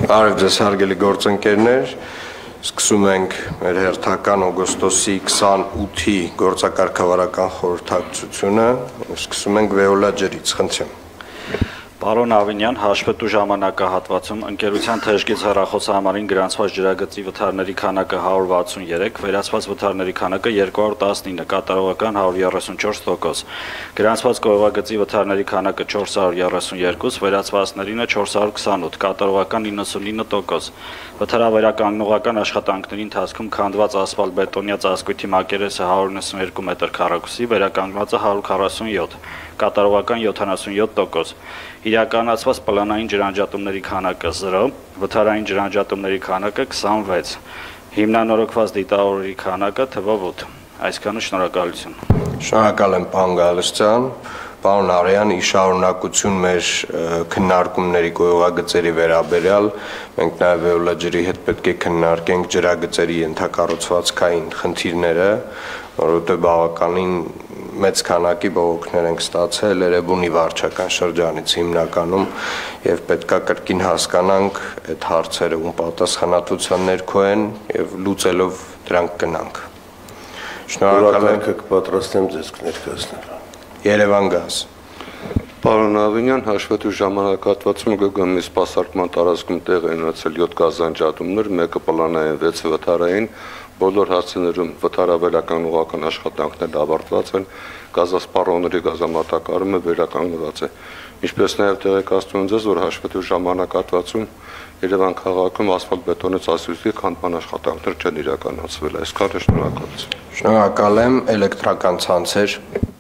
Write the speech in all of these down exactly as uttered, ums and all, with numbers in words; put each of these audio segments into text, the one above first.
Բարև ձեզ հարգելի գործընկերներ, սկսում ենք մեր հերթական օգոստոսի քսանութի գործակարգավարական խորհրդակցությունը, սկսում ենք Վեոլա ջրից, խնդրեմ։ Պարոն Ավինյան, հաշվետու ժամանակահատվածում ընկերության թեժգից հեռախոսահամարին գրանցված ջրագծի վթարների քանակը հարյուր վաթսուններեք, վերացված վթարների քանակը երկու հարյուր տասնինը, կատարողական հարյուր երեսունչորս տոկոս, գրանցված կողմագծի վթարների քանակը չորս հարյուր երեսունյոթ, վերացվածներինը չորս հարյուր քսանութ, կատարողական իննսունինը տոկոս, վթարավերականգնողական աշխատանքների ընթացքում քանդված ասֆալտբետոնյա ծածկույթի մակերեսը հարյուր նվսմեքու մետր քառակուսի, վերականգնվածը հարյուր քառասունյոթ, կատարողական յոթանասունյոթ տոկոս, իրականացված պլանային ջրանջատումների քանակը զրո, վթարային ջրանջատումների քանակը քսանվեց, հիմնանորոգված դիտավորների քանակը թվով ութ։ Այսքանը շնորհակալություն։ Շնորհակալ եմ, պարոն Գալստյան, պարոն Արյան, ի շարունակություն մեր քննարկումների գյուղագծերի վերաբերյալ, մենք նաև Վեոլա ջրի հետ պետք է քննարկենք ջրագծերի ենթակառուցվածքային խնդիրները, որովհետև բավականին մեծ քանակի բողոքներ ենք ստացել Էրեբունի վարչական շրջանից հիմնականում եւ պետքա կրկին հասկանանք այդ հարցերը ում պատասխանատվության ներքո են եւ լուծելով դրանք գնանք։ Շնորհակալ եմ, կպատրաստեմ ձեզ կներկայացնել։ Երևան գազ։ Պարոն Ավինյան, հաշվետու ժամանակահատվածում ԳԳՄ-ի սպասարկման տարածքում տեղ են ունեցել յոթ գազանջատումներ, մեկը պլանային, վեցը վթարային, բոլոր հարցերում վթարավերականգնողական աշխատանքներն ավարտված են, գազասպառողների գազամատակարարումը վերականգնված է։ Ինչպես նաև տեղեկացնում ձեզ, որ հաշվետու ժամանակահատվածում Երևան քաղաքում ասֆալտբետոնե ծածկույթի քանդման աշխատանքներ չեն իրականացվել։ Այսքանը շնորհակալություն։ Շնորհակալ եմ, էլեկտրական ցանցեր։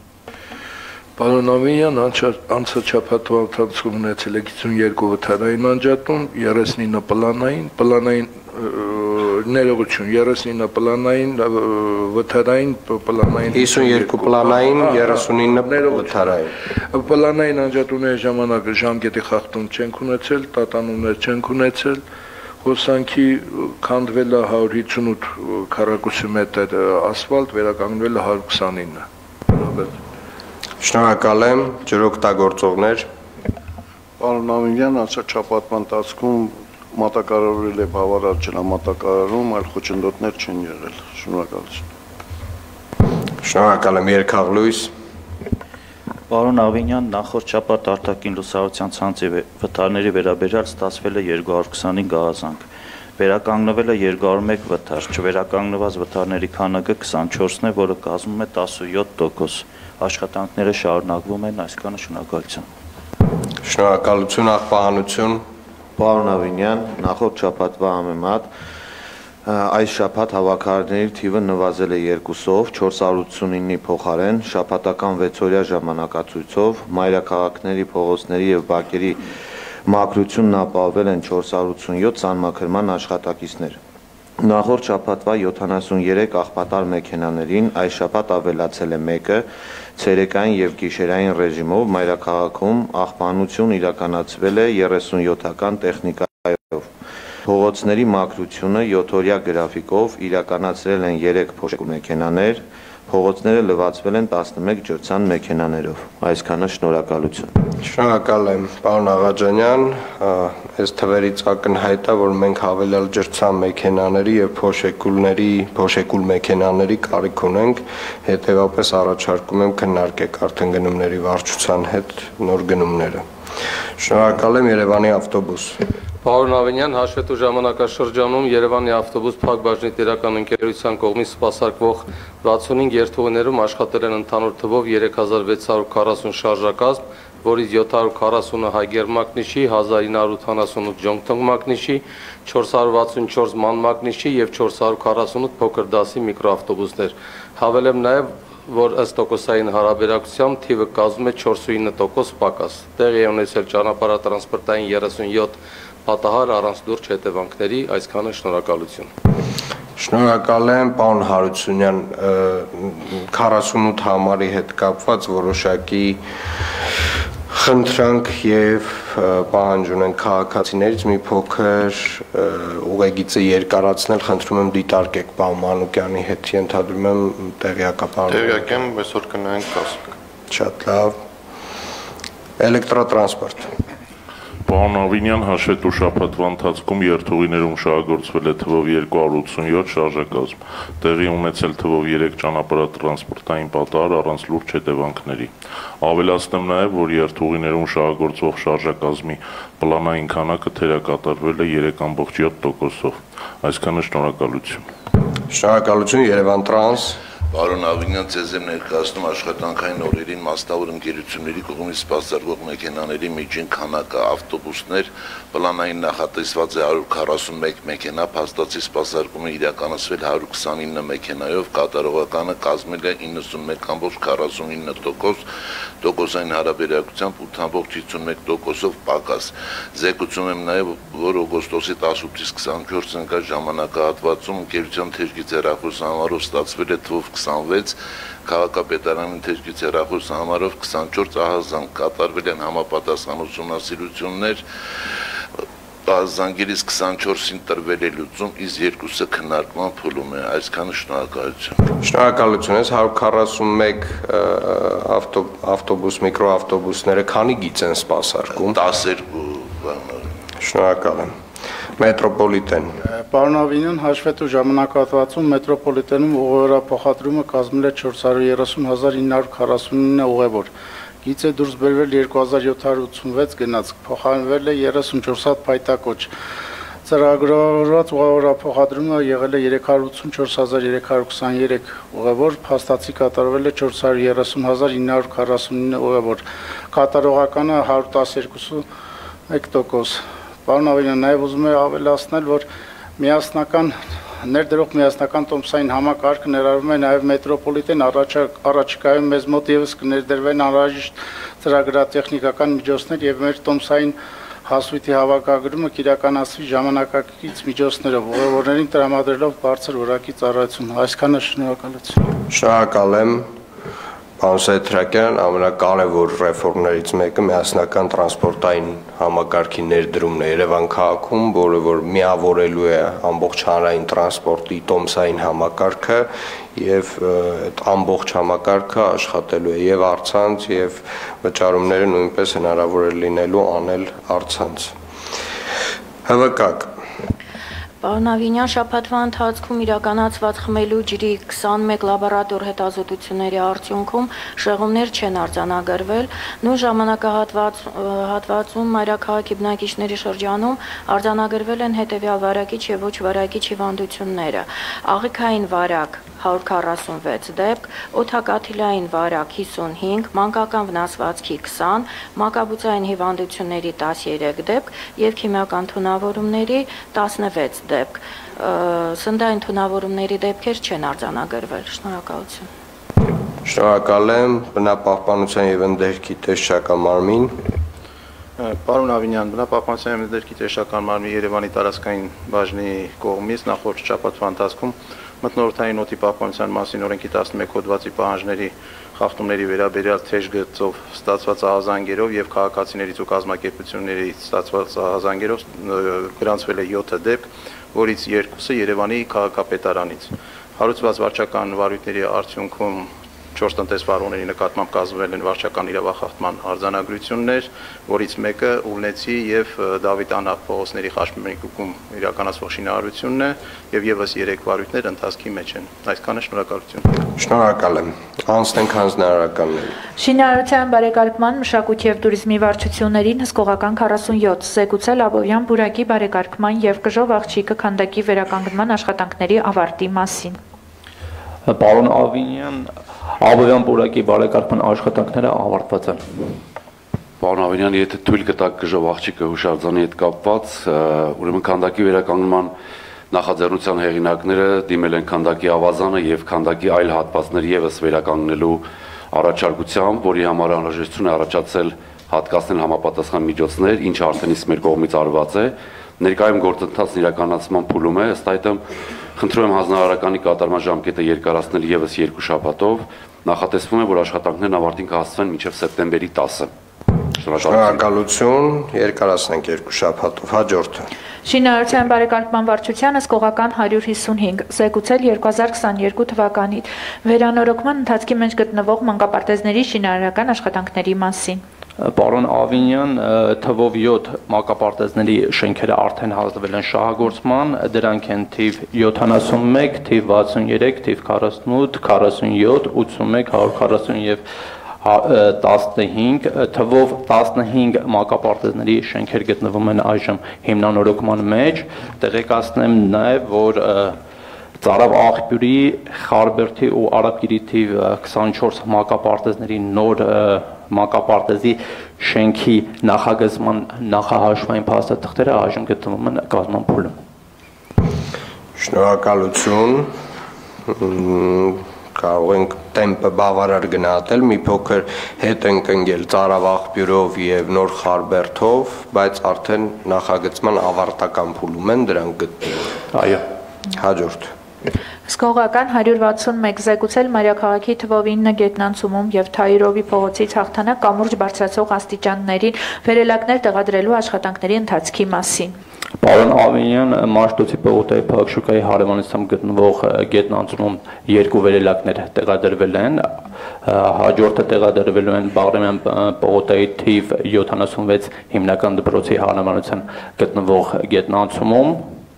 Պարոն Ավինյան, անցաչափաթվա ընթացքում ունեցել է հիսունյոթ վթարային անջատում, երեսունինը պլանային, պլանային ներողություն, երեսունինը պլանային, վթարային, պլանային հիսունյոթ պլանային, երեսունինը վթարային։ Պլանային անջատումների ժամանակ ժամկետի խախտում չենք ունեցել, տատանումներ չենք ունեցել, հոսանքի քանդվել է հարյուր հիսունութ քառակուսի մետր ասֆալտ, վերականգնվել է հարյուր քսանինը։ Շնորհակալ եմ, ջրօգտագործողներ։ Պարոն Ավինյան, անցաչափաթվա ընթացքում մատակարարվել է բավարար ջրամատակարարում, այլ խոչընդոտներ չեն եղել։ Շնորհակալություն։ Շնորհակալ եմ, Երկհաղլույս։ Պարոն Ավինյան, նախորդ շաբաթ արտաքին լուսավորության ցանցի վթարների վերաբերյալ ստացվել է երկու հարյուր քսանինը գազանք, վերականգնվել է երկու հարյուր մեկ վթար, չվերականգնված վթարների քանակը քսանչորսն է, որը կազմում է տասնյոթ տոկոս։ Աշխատանքները շարունակվում են, այսքանը շնորհակալություն։ Շնորհակալություն, աղբահանություն։ Պարոն Ավինյան, նախորդ շաբաթվա համեմատ այս շաբաթ հավաքարարների թիվը նվազել է երկուսով, չորս հարյուր ութսունինի փոխարեն, շաբաթական վեցօրյա ժամանակացույցով, մայրաքաղաքների, փողոցների եւ բակերի մաքրությունն ապահովել են չորս հարյուր ութսունյոթ ցանմաքրման աշխատակիցներ։ Նախորդ շաբաթվա յոթանասուներեք աղբատար մեքենաներին այս շաբաթ ավելացել է մեկը, ցերեկային եւ գիշերային ռեժիմով մայրաքաղաքում աղբանություն իրականացվել է երեսունյոթական տեխնիկայով։ Փողոցների մաքրությունը յոթօրյա գրաֆիկով իրականացրել են երեք փոշեկու մեքենաներ, փողոցները լվացվել են տասնմեկ ջրցան մեքենաներով։ Այսքանը շնորհակալություն։ Շնորհակալ եմ, պարոն Աղաջանյան, այս թվերից ակնհայտ է, որ մենք հավելյալ ջրցան մեքենաների եւ փոշեկուլների, փոշեկուլ մեքենաների կարիք ունենք, հետեւապես առաջարկում եմ քննարկեք արդեն գնումների վարչության հետ նոր գնումները։ Շնորհակալ եմ, Երևանի ավտոբուս։ Պարոն Ավինյան, հաշվետու ժամանակաշրջանում Երևանի ավտոբուս փակbaşıնի տերական ընկերության կողմից սպասարկվող վաթսունհինգ երթուղիներում աշխատել են ընդհանուր թվով երեք հազար վեց հարյուր քառասուն շարժակազմ, որից յոթ հարյուր քառասունը Հայգեր մակնիշի, հազար ինը հարյուր ութանասունութ Ջոնգթոնգ մակնիշի, չորս հարյուր վաթսունչորս ման մակնիշի եւ չորս հարյուր քառասունութ փոքր դասի միկրոավտոբուսներ։ Հավելեմ նաեւ որ ըստ տոկոսային հարաբերակցությամբ թիվը կազմում է չորսունինը տոկոս պակաս։ Տեղի է ունեցել ճանապարհատրանսպորտային երեսունյոթ պատահար առանց լուրջ հետևանքների, այսքանը շնորհակալություն։ Շնորհակալ եմ, պարոն Հարությունյան, քառասունութ համարի հետ կապված որոշակի խնդրանք եւ պահանջ ունեն քաղաքացիներից մի փոքր ուղեգիծը երկարացնել, խնդրում եմ դիտարկեք պարոն Մանուկյանի հետ, ենթադրում եմ տեղյակապահ։ Տեղյակ եմ, այսօր կնայենք կասենք։ Շատ լավ։ Էլեկտրոտրանսպորտ։ Պարոն Ավինյան, հաշվետու շաբաթվա ընթացքում երթուղիներում շահագործվել է թվով երկու հարյուր ութսունյոթ շարժակազմ, տեղի ունեցել թվով երեք ճանապարհատրանսպորտային պատահար առանց լուրջ հետևանքների։ Ավելացնեմ նաև, որ երթուղիներում շահագործվող շարժակազմի պլանային քանակը թերակատարվել է երեք կόμք յոթ տոկոսով։ Այսքանը շնորհակալություն։ Շնորհակալություն Երևան տրանս։ Պարոն Ավինյան, ձեզ եմ ներկայացնում աշխատանքային օրերին մասնավոր ընկերությունների կողմից սպասարկվող մեքենաների միջին քանակը ավտոբուսներ պլանային նախատեսված է հարյուր քառասունմեկ մեքենա, փաստացի սպասարկումը իրականացվել հարյուր քսանինը մեքենայով, կատարողականը կազմել է իննսունմեկ կόμք քառասունինը տոկոս, տոկոսային հարաբերակությամբ ութ կόμք հիսունմեկ տոկոսով պակաս։ Զեկուցում եմ նաև, որ օգոստոսի տասնութից քսանչորս ընկած ժամանակահատվածում ընկերության թեժգից հեռախոս համարով ստացվել է թվով քսանվեց, քաղաքապետարանի թեժգից հեռախոս համարով քսանչորս ահազանգ, կատարվել են համապատասխան ուսումնասիրություններ, ահազանգերից քսանչորսին տրվել է լուծում, իսկ երկուսը քննարկման փուլում է, այսքանը շնորհակալություն։ Շնորհակալություն, ես հարյուր քառասունմեկ ավտոբուս, միկրոավտոբուսները քանի գիծ են սպասարկում։ տասներկու։ Շնորհակալ եմ։ Մետրոպոլիտեն։ Պարոն Ավինյան, հաշվետու ժամանակահատվածում մետրոպոլիտենում ուղևորափոխադրումը կազմել է չորս հարյուր երեսուն հազար ինը հարյուր քառասունինը ուղևոր։ Գիծը դուրս բերվել երկու հազար յոթ հարյուր ութսունվեց գնացք, փոխարինվել է երեսունչորս հատ փայտակոչ։ Ծրագրավորված ուղևորափոխադրումը եղել է երեք հարյուր ութսունչորս հազար երեք հարյուր քսաներեք ուղևոր, փաստացի կատարվել է չորս հարյուր երեսուն հազար ինը հարյուր քառասունինը ուղևոր։ Կատարողականը հարյուր տասներկու տոկոս։ Պարոն Ավինյան, նաև ուզում եմ ավելացնել, որ միասնական ներդրող միասնական տոմսային համակարգը ներառում է նաև մետրոպոլիտեն, առաջիկայում մեզ մոտ ևս կներդրվեն անհրաժեշտ ծրագրատեխնիկական միջոցներ եւ մեր տոմսային հասույթի հավաքագրումը կիրականացվի ժամանակակից միջոցներով, ուղևորներին տրամադրելով բարձր որակի ծառայություն։ Այսքանը շնորհակալություն։ Շնորհակալ եմ։ Պարոն Սեթրակյան, ամենակարևոր ռեֆորմներից մեկը միասնական տրանսպորտային համակարգի ներդրումն է Երևան քաղաքում, որը որ միավորելու է ամբողջ հանրային տրանսպորտի տոմսային համակարգը եւ այդ ամբողջ համակարգը աշխատելու է եւ առցանց եւ վճարումները նույնպես հնարավոր է լինելու անել առցանց։ Հավաքակ Պարոն Ավինյան, շաբաթվա ընթացքում իրականացված խմելու ջրի քսանմեկ լաբորատոր հետազոտությունների արդյունքում շեղումներ չեն արձանագրվել, նույն ժամանակահատվածում մայրաքաղաքի բնակիչների շրջանում արձանագրվել են հետևյալ վարակիչ եւ ոչ վարակիչ հիվանդությունները՝ աղիքային վարակ հարյուր քառասունվեց դեպք, օդակաթիլային վարակ հիսունհինգ, մանկական վնասվածքի քսան, մակաբուծային հիվանդությունների տասներեք դեպք եւ քիմիական թունավորումների տասնվեց դեպք։ Սննդային թունավորումների դեպքեր չեն արձանագրվել։ Շնորհակալություն։ Շնորհակալ եմ, բնապահպանության եւ ընդերքի տեսչական մարմին։ Պարոն Ավինյան, բնապահպանության եւ ընդերքի տեսչական մարմնի Երևանի տարածքային բաժնի կողմից նախորդ շաբաթվա ընթացքում մթնոլորտային օդի պահպանության մասին օրենքի տասնմեկ հոդվածի պահանջների խախտումների վերաբերյալ թեժ գծով ստացված ահազանգերով եւ քաղաքացիներից ու կազմակերպություններից ստացված ահազանգերով գրանցվել է յոթ դեպք, որից երկուսը Երևանի քաղաքապետարանից։ Հարուցված վարչական վարույթների արդյունքում չորս տնտեսվարողների նկատմամբ կազմվել են վարչական իրավախախտման արձանագրություններ, որից մեկը Ուլնեցի եւ Դավիթ Անահ փողոցների խաչմերուկում իրականացվող շինարարությունն է եւ եւս երեք վարույթներ ընթացքի մեջ են։ Այսքանը շնորհակալություն։ Շնորհակալ եմ։ Անցնենք հանձնարարականներին։ Շինարարության բարեկարգման, մշակույթի եւ տուրիզմի վարչություններին հսկողական քառասունյոթ զեկուցել Աբովյան բուրակի բարեկարգման եւ Կժով աղջիկը քանդակի վերականգնման աշխատանքների ավարտի մասին։ Պարոն Ավինյան, Աբովյան բուրակի բարեկարգման աշխատանքները ավարտված են։ Պարոն Ավինյան, եթե թույլ կտակ Կժով աղջիկը հուշարձանի հետ կապված, ուրեմն քանդակի վերականգնման նախաձեռնության հեղինակները դիմել են քանդակի ավազանը եւ քանդակի այլ հատվածներ եւս վերականգնելու առաջարկությամբ, որի համար անհրաժեշտություն է առաջացել հատկացնել համապատասխան միջոցներ, ինչը արդեն իսկ մեր կողմից արված է։ Ներկայում գործընթացն իրականացման փուլում է, ըստ այդմ խնդրում եմ հանձնարարականի կատարման ժամկետը երկարացնել եւս երկու շաբաթով, նախատեսվում է, որ աշխատանքներն ավարտին կհասցվեն մինչեւ սեպտեմբերի տասը։ Շնորհակալություն, երկարացնենք երկու շաբաթով, հաջորդը։ Շինարարության բարեկարգման վարչությանը հսկողական հարյուր հիսունհինգ զեկուցել երկու հազար քսաներկու թվականին վերանորոգման ընթացքի մեջ գտնվող մանկապարտեզների շինարարական աշխատանքների մասին։ Պարոն Ավինյան, թվով յոթ մակապարտեզների շենքերը արդեն հանձնվել են շահագործման, դրանք են թիվ յոթանասունմեկ, թիվ վաթսուներեք, թիվ քառասունութ, քառասունյոթ, ութսունմեկ, հարյուր քառասուն եւ տասնհինգ, թվով տասնհինգ մակապարտեզների շենքեր գտնվում են այժմ հիմնանորոգման մեջ, տեղեկացնեմ նաեւ, որ Ծարավ աղբյուրի, Խարբերդի ու Արաբգիրի թիվ քսանչորս մակապարտեզների նոր մակապարտեզի շենքի նախագծման նախահաշվային փաստաթղթերը այժմ գտնվում են կազմման փուլում։ Շնորհակալություն։ Կարող ենք տեմպը բավարար գնահատել, մի փոքր հետ ենք ընկել Ծարավ աղբյուրով եւ Նոր Խարբերդով, բայց արդեն նախագծման ավարտական փուլում են դրանք գտնվում։ Այո։ Հաջորդ։ Սկողական հարյուր վաթսունմեկ զեկուցել Մարիաքաղաքի թվով ինը գետնանցումում եւ Թայիրովի փողոցից հաղթանակ կամուրջ բարձրացող աստիճաններին վերելակներ տեղադրելու աշխատանքների ընթացքի մասին։ Պարոն Ավինյան, Մաշտոցի պողոտայի Փակշուկայի հարևանությամբ գտնվող գետնանցումում երկու վերելակներ տեղադրվել են, հաջորդը տեղադրվելու են Բաղրամյան պողոտայի թիվ յոթանասունվեց հիմնական դպրոցի հարևանության գտնվող գետնանցումում։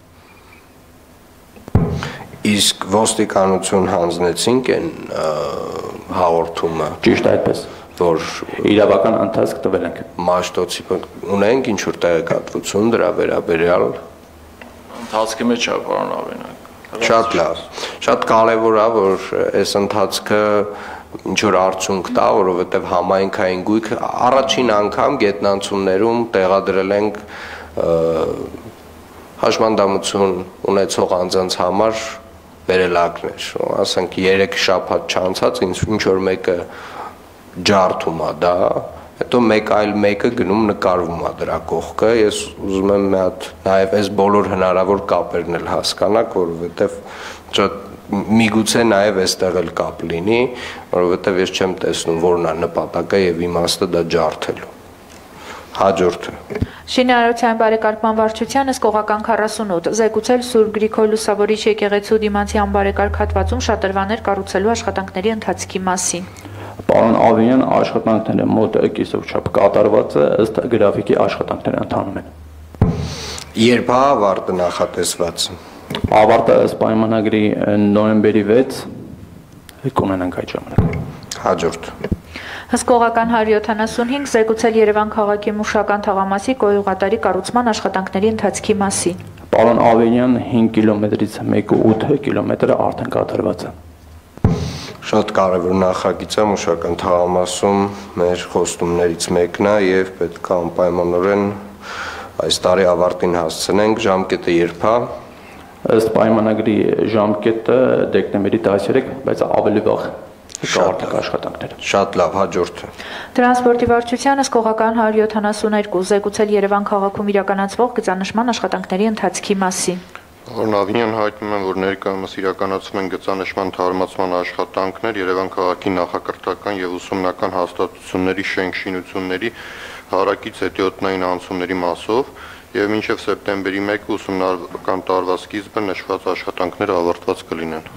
Իսկ ոստիկանություն հանձնեցինք են հաղորդումը։ Ճիշտ այդպես։ Որ իրավական ընթացք տվել ենք։ Մաշտոցի ունենք ինչ որ տեղեկատվություն դրա վերաբերյալ։ Ընթացքի մեջ է, պարոն Ավինյան։ Շատ լավ։ Շատ կարևոր է, որ այս ընթացքը ինչ որ արդյունք տա, որովհետև համայնքային գույք առաջին անգամ գետնանցումներում տեղադրել ենք հաշմանդամություն ունեցող անձանց համար վերելակներ, ասենք երեք շաբաթ չանցած ինչ որ մեկը ջարդում է դա, հետո մեկ այլ մեկը գնում նկարվում է դրա կողքը, ես ուզում եմ մի հատ նաև այս բոլոր հնարավոր կապերն էլ հասկանաք, որովհետև միգուցե նաև այստեղ էլ կապ լինի, որովհետև ես չեմ տեսնում որն է նպատակը եւ իմաստը դա ջարդելու։ Հաջորդը։ Շինարարության բարեկարգման վարչությանը Սկողական քառասունութ զեկուցել Սուրբ Գրիգոր Լուսավորիչ եկեղեցու դիմացի անբարեկարգ հատվածում շատրվաներ կառուցելու աշխատանքների ընթացքի մասին։ Պարոն Ավինյան, աշխատանքները մոտ կիսով չափ կատարված է, ըստ գրաֆիկի աշխատանքները ընթանում են։ Երբ է ավարտը նախատեսված։ Ավարտը ըստ պայմանագրի նոյեմբերի վեց կունենանք այդ ժամանակ։ Հաջորդ։ Հսկողական հարյուր յոթանասունհինգ զեկուցել Երևան քաղաքի Մուշական թաղամասի կոյուղատարի կառուցման աշխատանքների ընթացքի մասին։ Պարոն Ավինյան, հինգ կիլոմետրից մեկ ու ութ կիլոմետրը արդեն կատարված է։ Շատ կարևոր նախագիծ է Մուշական թաղամասում մեր խոստումներից մեկն է եւ պետք է անպայմանորեն այս տարի ավարտին հասցնենք, ժամկետը երբ է։ Ըստ պայմանագրի ժամկետը դեկտեմբերի տասներեք, բայց ավելի վաղ կառուցեք աշխատանքները։ Շատ լավ, հաջորդը։ Տրանսպորտի վարչությանը Սկողական հարյուր յոթանասունհինգ զեկուցել Երևան քաղաքում իրականացվող գծանշման աշխատանքների ընթացքի մասին։ Պարոն Ավինյան, հայտնում եմ, որ ներկայումս իրականացում են գծանշման թարմացման աշխատանքներ Երևան քաղաքի նախակրթական եւ ուսումնական հաստատությունների շենք-շինությունների հարակից հետիոտնային անցումների մասով եւ մինչեւ սեպտեմբերի մեկը ուսումնական տարվա սկիզբը նշված աշխատանքները ավարտված կլինեն։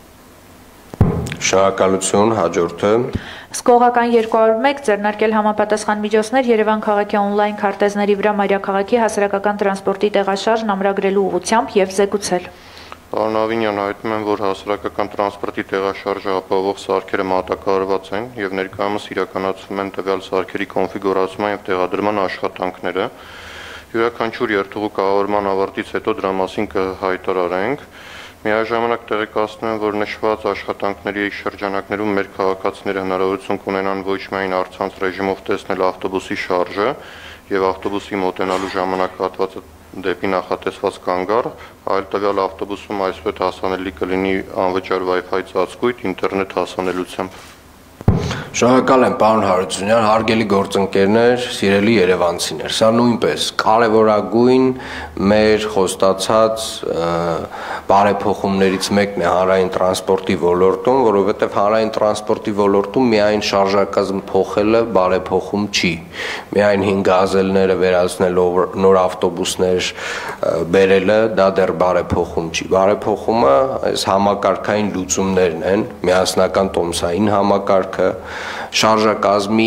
Շնորհակալություն, հաջորդը։ Սկողական երկու հարյուր մեկ ձեռնարկել համապատասխան միջոցներ Երևան քաղաքի օնլայն քարտեզների վրա Մարիաքաղաքի հասարակական տրանսպորտի տեղաշարժն ամրագրելու ուղղությամբ եւ զեկուցել։ Պարոն Ավինյան, հայտնում եմ, որ հասարակական տրանսպորտի տեղաշարժը ապահովող սարքերը մատակարարված են եւ ներկայումս իրականացվում են տվյալ սարքերի կոնֆիգուրացման եւ տեղադրման աշխատանքները։ Յուրաքանչյուր երթուղու կառավարման ավարտից հետո դրա մասին կհայտարարենք։ Միաժամանակ տեղեկացնում եմ, որ նշված աշխատանքների շրջանակներում մեր քաղաքացիները հնարավորություն կունենան ոչ միայն առցանց ռեժիմով տեսնել ավտոբուսի շարժը եւ ավտոբուսի մոտենալու ժամանակահատվածը դեպի նախատեսված կանգառ, այլ տվյալ ավտոբուսում այսուհետ հասանելի կլինի անվճար Wi-Fi ծածկույթ ինտերնետ հասանելիությամբ։ Շնորհակալ եմ, պարոն Հարությունյան, հարգելի գործընկերներ, սիրելի երևանցիներ, սա նույնպես կարևորագույն մեր խոստացած բարեփոխումներից մեկն է հանրային տրանսպորտի ոլորտում, որովհետև հանրային տրանսպորտի ոլորտում միայն շարժակազմ փոխելը բարեփոխում չի, միայն հին գազելները վերացնելով նոր ավտոբուսներ բերելը դա դեռ բարեփոխում չի, բարեփոխումը այս համակարգային լուծումներն են, միասնական տոմսային համակարգը, շարժակազմի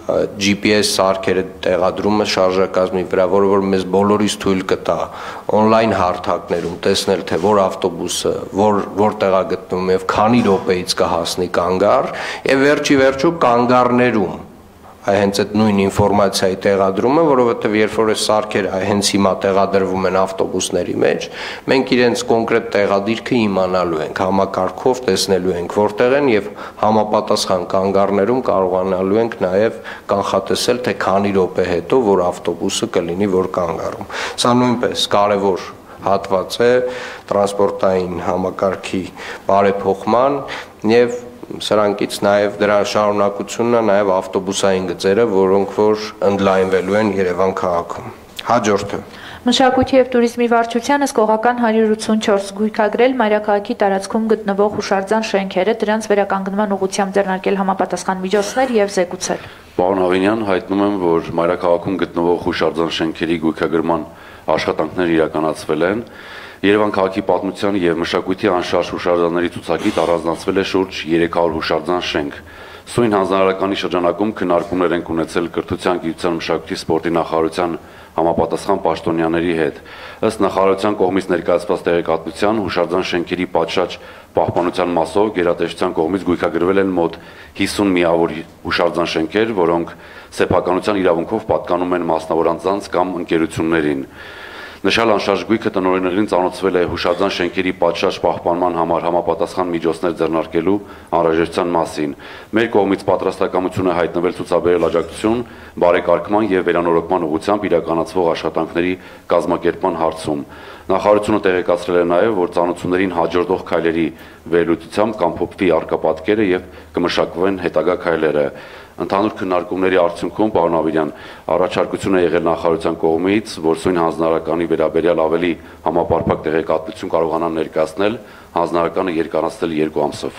G P S սարքերը տեղադրումը շարժակազմի վրա, որը որ մեզ բոլորիս թույլ կտա on-line հարթակներում տեսնել, թե որ ավտոբուսը որ որտեղ է գտնվում եւ քանի րոպեից կհասնի կանգառ, եւ վերջի վերջո կանգառներում այ հենց այդ նույն ինֆորմացիայի տեղադրումը, որովհետև երբ որ այս սարքերը հենց հիմա տեղադրվում են ավտոբուսների մեջ, մենք իրենց կոնկրետ տեղադիրքը իմանալու ենք, համակարգով տեսնելու ենք որտեղ են եւ համապատասխան կանգառներում կարողանալու ենք նաեւ կանխատեսել, թե քանի րոպե հետո որ ավտոբուսը կլինի որ կանգառում։ Սա նույնպես կարևոր հատված է տրանսպորտային համակարգի բարեփոխման եւ սրանքից նաև դրա շարունակությունն է նաև ավտոբուսային գծերը, որոնք որ ընդլայնվելու են Երևան քաղաքում։ Հաջորդը Մշակույթի եւ տուրիզմի վարչությանը սկողական հարյուր ութսունչորս գույքագրել մայրաքաղաքի տարածքում գտնվող հուշարձան շենքերը, դրանց վերականգնման ուղղությամբ ձեռնարկել համապատասխան միջոցներ եւ զեկուցել։ Պարոն Ավինյան, հայտնում եմ, որ մայրաքաղաքում գտնվող հուշարձան շենքերի գույքագրման աշխատանքներ իրականացվել են։ Երևան քաղաքի պատմության եւ մշակույթի անշարժ հուշարձանների ցուցակից առանձնացվել է շուրջ երեք հարյուր հուշարձան շենք։ Սույն հանձնարարականի շրջանակում քննարկումներ են ունեցել կրթության, գիտության, մշակույթի, սպորտի նախարարության համապատասխան պաշտոնյաների հետ։ Ըստ նախարարության կողմից ներկայացված տեղեկատվության հուշարձան շենքերի պատշաճ պահպանության մասով գերատեսչության կողմից գույքագրվել են մոտ հիսուն միավոր հուշարձան շենքեր, որոնք սեփականության իրավունքով պատկանում են մասնավոր անձանց կամ ընկերություններին։ Նշալ անշարժ գույքը տնօրեններին ծանոթացվել է հուշարձան շենքերի պատշաճ պահպանման համար համապատասխան միջոցներ ձեռնարկելու անհրաժեշտության մասին։ Մեր կողմից պատրաստակամություն է հայտնվել ցուցաբերել աջակցություն բարեկարգման եւ վերանորոգման ուղղությամբ իրականացվող աշխատանքների կազմակերպման հարցում։ Նախարարությունը տեղեկացրել է նաեւ, որ ծանոթություններին հաջորդող քայլերի վերլուծությամբ կամփոփվի արկապատկերը եւ կմշակվեն հետագա քայլերը։ Ընդհանուր քննարկումների արդյունքում, պարոն Ավինյան, առաջարկություն է եղել նախարարության կողմից, որ սույն հանձնարարականի վերաբերյալ ավելի համապարփակ տեղեկատվություն կարողանան ներկայացնել, հանձնարարականը երկարացնել երկու ամսով։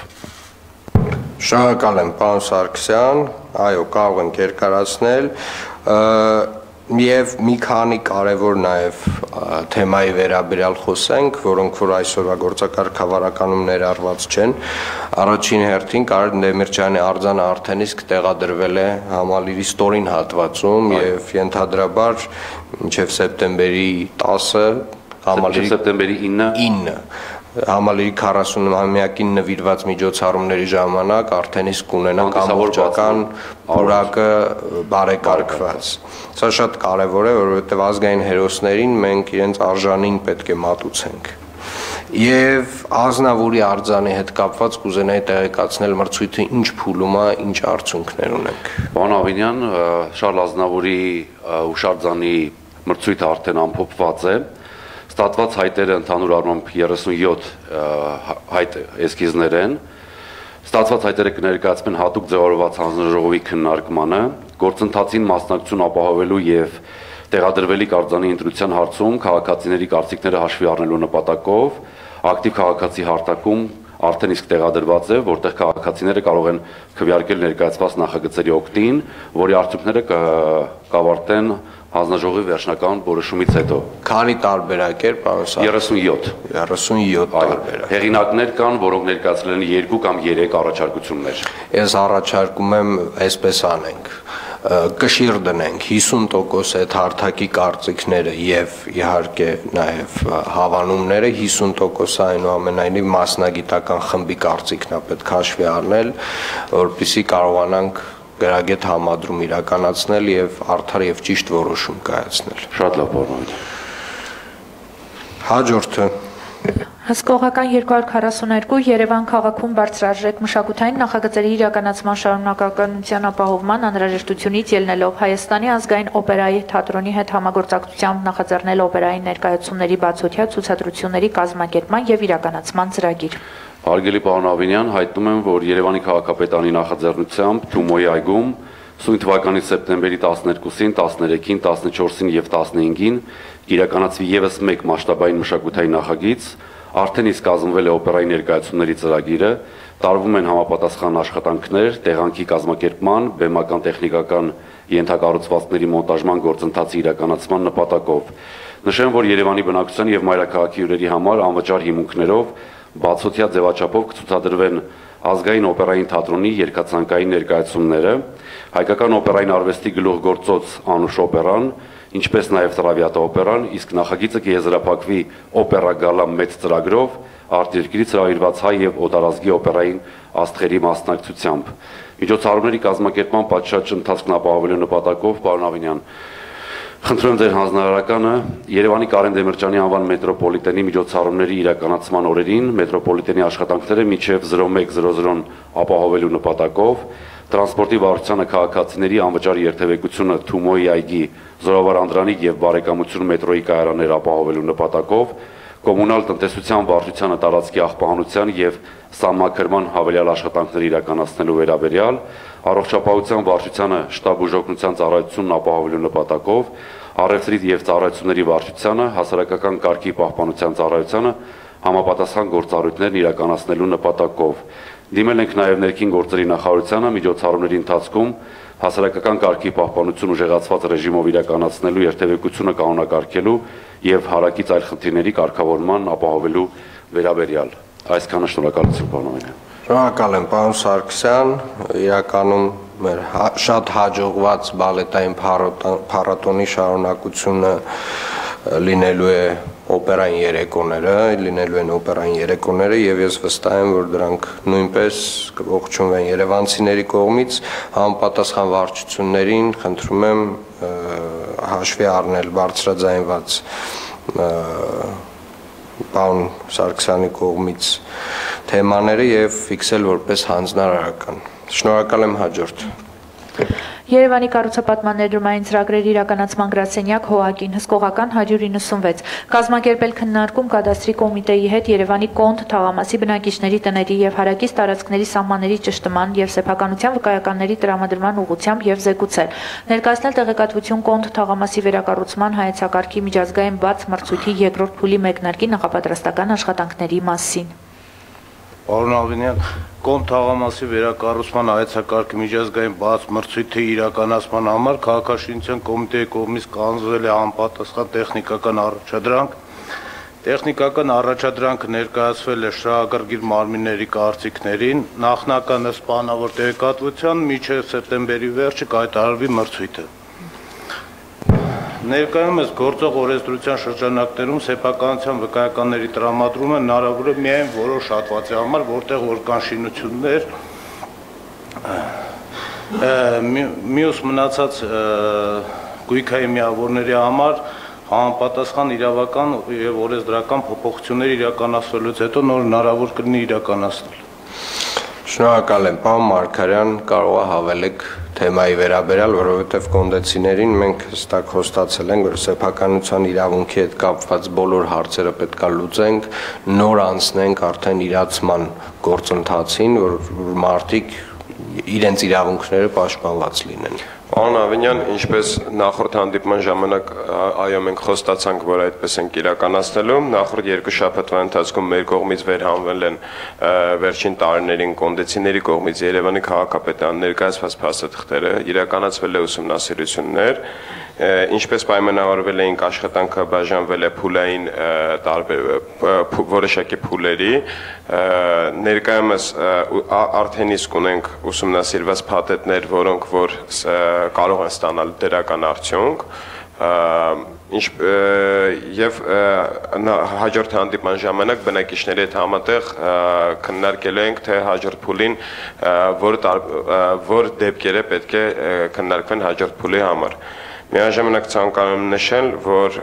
Շնորհակալ եմ, պարոն Սարգսյան, այո, կարող ենք երկարացնել եւ մի քանի կարևոր նաեւ թեմայի վերաբերյալ խոսենք, որոնք որ այսօրվա գործակարգ հավարականում ներառված չեն։ Առաջին հերթին Կարեն Դեմիրճյանի արձանը արդեն իսկ տեղադրվել է համալիրի ստորին հատվածում եւ ենթադրաբար մինչեւ սեպտեմբերի տասը համալիրի սեպտեմբերի ինը համալիրի քառասունամյակին նվիրված միջոցառումների ժամանակ արդեն իսկ կունենանք ամբողջական որակը բարեկարգված։ Սա շատ կարևոր է, որովհետև ազգային հերոսներին մենք իրենց արժանին պետք է մատուցենք։ Եվ Ազնավուրի արձանի հետ կապված կուզենայի տեղեկացնել մրցույթը ինչ փուլում է, ինչ արդյունքներ ունենք։ Պարոն Ավինյան, Շարլ Ազնավուրի հուշարձանի մրցույթը արդեն ամփոփված է։ Ստատված հայտերը ընդհանուր առմամբ երեսունյոթ հայտ էսքիզներ են։ Ստատված հայտերը կներկայացվեն հատուկ ձևավորված հանձնաժողովի քննարկմանը, գործընթացին մասնակցություն ապահովելու եւ տեղադրվելիք արձանի ընտրության հարցում քաղաքացիների կարծիքները հաշվի առնելու նպատակով ակտիվ քաղաքացի հարթակում արդեն իսկ տեղադրված է, որտեղ քաղաքացիները կարող են քվեարկել ներկայացված նախագծերի օգտին, որի արդյունքները կավարտեն հանձնաժողովի վերջնական որոշումից հետո։ Քանի տարբերակ էր, պարոն Սարգսյան։ երեսունյոթ երեսունյոթ տարբերակ։ Հեղինակներ կան, որոնք ներկայացրել են երկու կամ երեք առաջարկություններ։ Ես առաջարկում եմ այսպես անենք։ Կշիռ դնենք հիսուն տոկոս այդ հարթակի կարծիքները եւ իհարկե նաեւ հավանումները, հիսուն տոկոս այնուամենայնիվ մասնագիտական խմբի կարծիքն է պետք հաշվի առնել, որպեսզի կարողանանք գրագետ համադրում իրականացնել եւ արդար եւ ճիշտ որոշում կայացնել։ Շատ լավ, պարոն։ Հաջորդը Հսկողական երկու հարյուր քառասուներկու Երևան քաղաքում բարձրարժեք մշակութային նախագծերի իրականացման շարունակականության ապահովման անհրաժեշտությունից ելնելով Հայաստանի ազգային օպերայի թատրոնի հետ համագործակցությամբ նախաձեռնել օպերայի ներկայացումների բացօթյա ցուցադրությունների կազմակերպման եւ իրականացման ծրագիր։ Հարգելի պարոն Ավինյան, հայտնում եմ, որ Երևանի քաղաքապետարանի նախաձեռնությամբ Թումոյի այգում սույն թվականի սեպտեմբերի տասներկուսին, տասներեքին, տասնչորսին եւ տասնհինգին իրականացվի եւս մեկ մասշտաբային մշակութային նախագիծ, արդեն իսկ կազմվել է օպերայի ներկայացումների ծրագիրը, տարվում են համապատասխան աշխատանքներ տեղանքի կազմակերպման, բեմական տեխնիկական ենթակառուցվածքների մոնտաժման գործընթացի իրականացման նպատակով։ Նշեմ, որ Երևանի բնակչության եւ մայրաքաղաքի հյուրերի համար անվճար հիմունքներով բացօթյա ձևաչափով կցուցադրվեն ազգային օպերային թատրոնի երգացանկային ներկայացումները, հայկական օպերային արվեստի գլուխգործոց Անուշ օպերան, ինչպես նաև Տրավիատա օպերան, իսկ նախագիծը կեզրափակվի օպերա գալա մեծ ծրագրով արտերկրից հրավիրված հայ եւ օտարազգի օպերային աստղերի մասնակցությամբ։ Միջոցառումների կազմակերպման պատշաճ ընթացքն ապահովելու նպատակով, պարոն Ավինյան, խնդրում եմ ձեր հանձնարարականը Երևանի Կարեն Դեմիրճյանի անվան մետրոպոլիտենի միջոցառումների իրականացման օրերին մետրոպոլիտենի աշխատանքները մինչև զրո մեկ զրո զրոն ապահովելու նպատակով, տրանսպորտի վարչությանը քաղաքացիների անվճար երթևեկությունը Թումոյի այգի, Զորավար Անդրանիկ եւ Բարեկամություն մետրոյի կայարաններ ապահովելու նպատակով, կոմունալ տնտեսության վարչությանը տարածքի աղբահանության եւ սահմաքրման հավելյալ աշխատանքներ իրականացնելու վերաբերյալ, առողջապահության վարչությանը շտաբ բուժօգնության ծառայությունն ապահովելու նպատակով, առևտրի եւ ծառայությունների վարչությանը հասարակական կարգի պահպանության ծառայությանը համապատասխան գործառույթներն իրականացնելու նպատակով։ Դիմել ենք նաև ներքին գործերի նախարարությանը միջոցառումների ընթացքում հասարակական կարգի պահպանություն ուժեղացված ռեժիմով իրականացնելու երթևեկությունը կանոնակարգելու եւ հարակից այլ խնդիրների կարգավորման ապահովելու վերաբերյալ։ Այսքանը շնորհակալություն, պարոն Ավինյան։ Շնորհակալ եմ, պարոն Սարգսյան, իրականում մեր շատ հաջողված բալետային փառատոնի շարունակությունը լինելու է օպերային երեկոները, լինելու են օպերային երեկոները եւ ես վստահ եմ, որ դրանք նույնպես կողջունվեն երևանցիների կողմից, համապատասխան վարչություններին խնդրում եմ հաշվի առնել բարձրաձայնված պարոն Սարգսյանի կողմից թեմաները եւ ֆիքսել որպես հանձնարարական։ Շնորհակալ եմ, հաջորդ։ Երևանի կառուցապատման ներդրումային ծրագրերի իրականացման գրասենյակ ՀՕԱԿ-ին հսկողական հարյուր իննսունվեց, կազմակերպել քննարկում կադաստրի կոմիտեի հետ Երևանի Կոնդ թաղամասի բնակիչների տների եւ հարակից տարածքների սահմանների ճշտման եւ սեփականության վկայականների տրամադրման ուղղությամբ եւ զեկուցել, ներկայացնել տեղեկատվություն Կոնդ թաղամասի վերակառուցման հայեցակարգի միջազգային բաց մրցույթի երկրորդ փուլի մեկնարկի նախապատրաստական աշխատանքների մասին։ Պարոն Ավինյան, Կոնդ թաղամասի վերակառուցման հայեցակարգի միջազգային բաց մրցույթի իրականացման համար քաղաքաշինության կոմիտեի կողմից կանձվել է համապատասխան տեխնիկական առաջադրանք։ Տեխնիկական առաջադրանքը ներկայացվել է շահագրգիռ մարմինների կարծիքներին, նախնական ըստ պլանավոր տեղեկատվության մինչև սեպտեմբերի վերջը կայտարարվի մրցույթը։ Ներկայումս գործող օրենսդրության շրջանակներում սեփականության վկայականների տրամադրումը հնարավոր է միայն որոշ հատվածի համար, որտեղ որ կան շինություններ, մյուս մնացած գույքային միավորների համար համապատասխան իրավական եւ օրենսդրական փոփոխություններ իրականացվելուց հետո նոր հնարավոր կլինի իրականացնել։ Շնորհակալ եմ, պարոն Մարգարյան, կարող է հավելեք թեմայի վերաբերյալ, որովհետև կոնդեցիներին մենք հստակ խոստացել ենք, որ սեփականության իրավունքի հետ կապված բոլոր հարցերը պետք է լուծենք, նոր անցնենք արդեն իրացման գործընթացին, որ մարդիկ իրենց իրավունքները պաշտպանված լինեն։ Պարոն Ավինյան, ինչպես նախորդ հանդիպման ժամանակ այո մենք խոստացանք, որ այդպես ենք իրականացնելու, նախորդ երկու շաբաթվա ընթացքում մեր կողմից վերհանվել են վերջին տարիներին կոնդեցիների կողմից Երևանի քաղաքապետարան ներկայացված փաստաթղթերը, իրականացվել է ուսումնասիրություններ, ինչպես պայմանավորվել էինք աշխատանքը բաժանվել է փուլային տարբեր որոշակի փուլերի, ներկայումս արդեն իսկ ունենք ուսումնասիրված փաթեթներ, որոնք որ կարող են ստանալ դրական արդյունք, եւ հաջորդ հանդիպման ժամանակ բնակիչների հետ համատեղ քննարկելու ենք, թե հաջորդ փուլին որ որ դեպքերը պետք է քննարկվեն հաջորդ փուլի համար։ Միաժամանակ ցանկանում եմ նշել, որ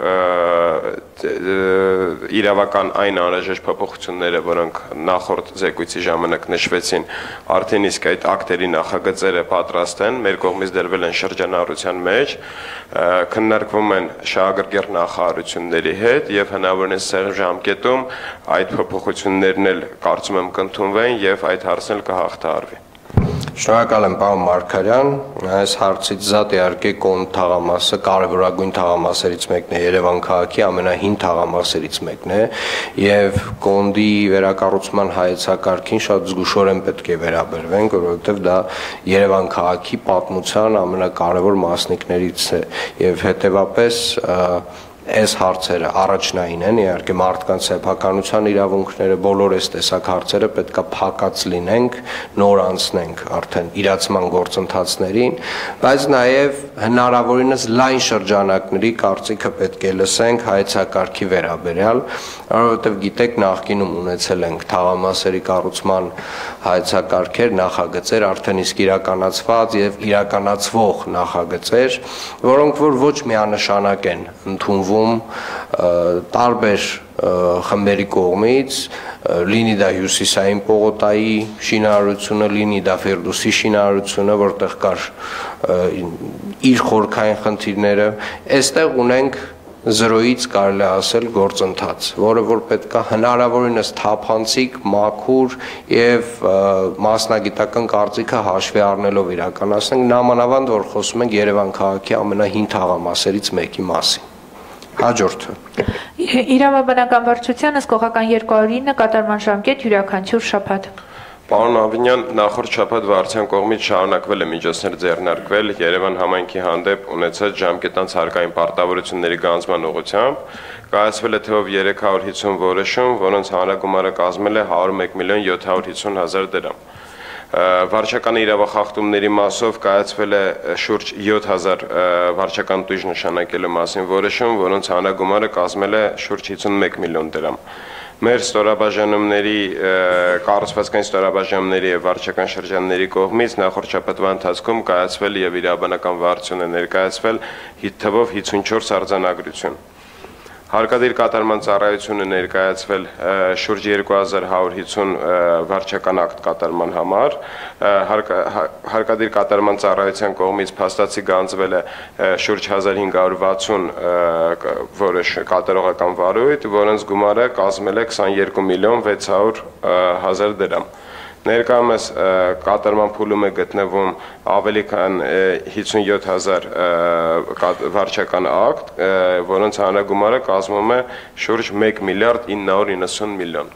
իրավական այն անհրաժեշտ փոփոխությունները, որոնք նախորդ զեկույցի ժամանակ նշվեցին, արդեն իսկ այդ ակտերի նախագծերը պատրաստ են, մեր կողմից դրվել են շրջանառության մեջ, քննարկվում են շահագրգիռ նախարարությունների հետ եւ հնարավորինս սեղմ ժամկետում այդ փոփոխություններն էլ կարծում եմ կընդունվեն եւ այդ հարցն էլ կհաղթահարվի։ Շնորհակալ եմ, պարոն Մարգարյան, այս հարցից զատ իհարկե Կոնդ թաղամասը կարևորագույն թաղամասերից մեկն է, Երևան քաղաքի ամենահին թաղամասերից մեկն է եւ Կոնդի վերակառուցման հայեցակարգին շատ զգուշորեն պետք է վերաբերվենք, որովհետեւ դա Երևան քաղաքի պատմության ամենակարևոր մասնիկներից է եւ հետեւապես այս հարցերը առաջնային են, իհարկե մարդկանց սեփականության իրավունքները, բոլոր այս տեսակ հարցերը պետքա փակած լինենք, նոր անցնենք արդեն իրացման գործընթացներին, բայց նաև հնարավորինս լայն շրջանակների կարծիքը պետք է լսենք հայեցակարգի վերաբերյալ, որովհետև գիտեք, նախկինում ունեցել ենք թաղամասերի կառուցման հայեցակարգեր, նախագծեր, արդեն իսկ իրականացված եւ իրականացվող նախագծեր, որոնք որ ոչ միանշանակ են ընդունվում տարբեր խմբերի կողմից, լինի դա հյուսիսային պողոտայի շինարարությունը, լինի դա Ֆերդուսի շինարարությունը, որտեղ կար իր խորքային խնդիրները, այստեղ ունենք զրոյից կարելի ասել գործընթաց, որը որ պետք է հնարավորինս թափանցիկ, մաքուր եւ մասնագիտական կարծիքը հաշվի առնելով իրականացնենք, նամանավանդ որ խոսում ենք Երևան քաղաքի ամենահին թաղամասերից մեկի մասին։ Հաջորդը։ Իրավաբանական վարչության ըսկողական երկու հարյուր ինը կատարման ժամկետ յուրաքանչյուր շաբաթ։ Պարոն Ավինյան, նախորդ շաբաթ վարչության կողմից շարունակվել է միջոցներ ձեռնարկվել Երևան համայնքի հանդեպ ունեցած ժամկետանց հարկային պարտավորությունների գանձման ուղղությամբ, կայացվել է թվով երեք հարյուր հիսուն որոշում, որոնց հանրագումարը կազմել է հարյուր մեկ միլիոն յոթ հարյուր հիսուն հազար դրամ։ Վարչական իրավախախտումների մասով կայացվել է շուրջ յոթ հազար վարչական տույժ նշանակելու մասին որոշում, որոնց հանրագումարը կազմել է շուրջ հիսունմեկ միլիոն դրամ։ Մեր ստորաբաժանումների, կառուցվածքային ստորաբաժանումների եւ վարչական շրջանների կողմից նախորդ շաբաթվա ընթացքում կայացվել եւ իրավաբանական վարչությունը ներկայացվել թվով հիսունչորս արձանագրություն։ Հարկադիր կատարման ծառայությունը ներկայացվել շուրջ երկու հազար հարյուր հիսուն վարչական ակտ կատարման համար, հարկադիր կատարման ծառայության կողմից փաստացի գանձվել է շուրջ հազար հինգ հարյուր վաթսուն որոշ կատարողական վարույթ, որոնց գումարը կազմել է քսաներկու միլիոն վեց հարյուր հազար դրամ։ Ներկայումս կատարման փուլում է գտնվում ավելի քան հիսունյոթ հազար վարչական ակտ, որոնց հանրագումարը կազմում է շուրջ մեկ միլիարդ ինը հարյուր իննսուն միլիոն։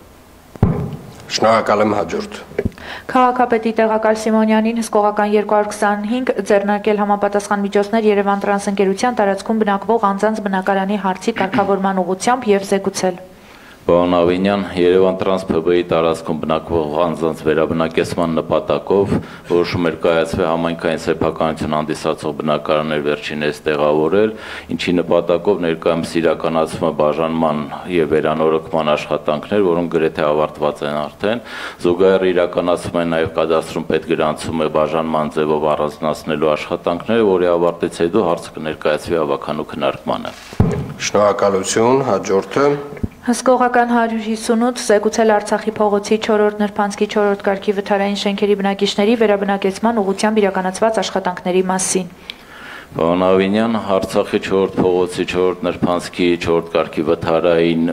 Շնորհակալ եմ, հաջորդ։ Քաղաքապետի տեղակալ Սիմոնյանին հսկողական երկու հարյուր քսանհինգ ձեռնարկել համապատասխան միջոցներ Երևան տրանս ընկերության տարածքում բնակվող անձանց բնակարանի հարցի կարգավորման ուղղությամբ եւ զեկուցել։ Պարոն Ավինյան, Երևան տրանս ՓԲ-ի տարածքում բնակվող անձանց վերաբնակեցման նպատակով որոշում էր կայացվել համայնքային սեփականություն հանդիսացող բնակարաններ վերջինս տեղավորել, ինչի նպատակով ներկայումս իրականացվում է բաժանման եւ վերանորոգման աշխատանքներ, որոնք գրեթե ավարտված են արդեն։ Զուգահեռ իրականացվում են նաեւ կադաստրում պետգրանցում է բաժանման ձևով առանձնացնելու աշխատանքները, որի ավարտից հետո հարցը կներկայացվի ավականու քննարկմանը։ Շնորհակալություն, հաջորդը։ Հսկողական հարյուր հիսունութ զեկուցել Արցախի փողոցի չորրորդ նրբանցքի չորրորդ կարգի վթարային շենքերի բնակիչների վերաբնակեցման ուղղությամբ իրականացված աշխատանքների մասին։ Պարոն Ավինյան, Արցախի չորրորդ փողոցի չորրորդ նրբանցքի չորրորդ կարգի վթարային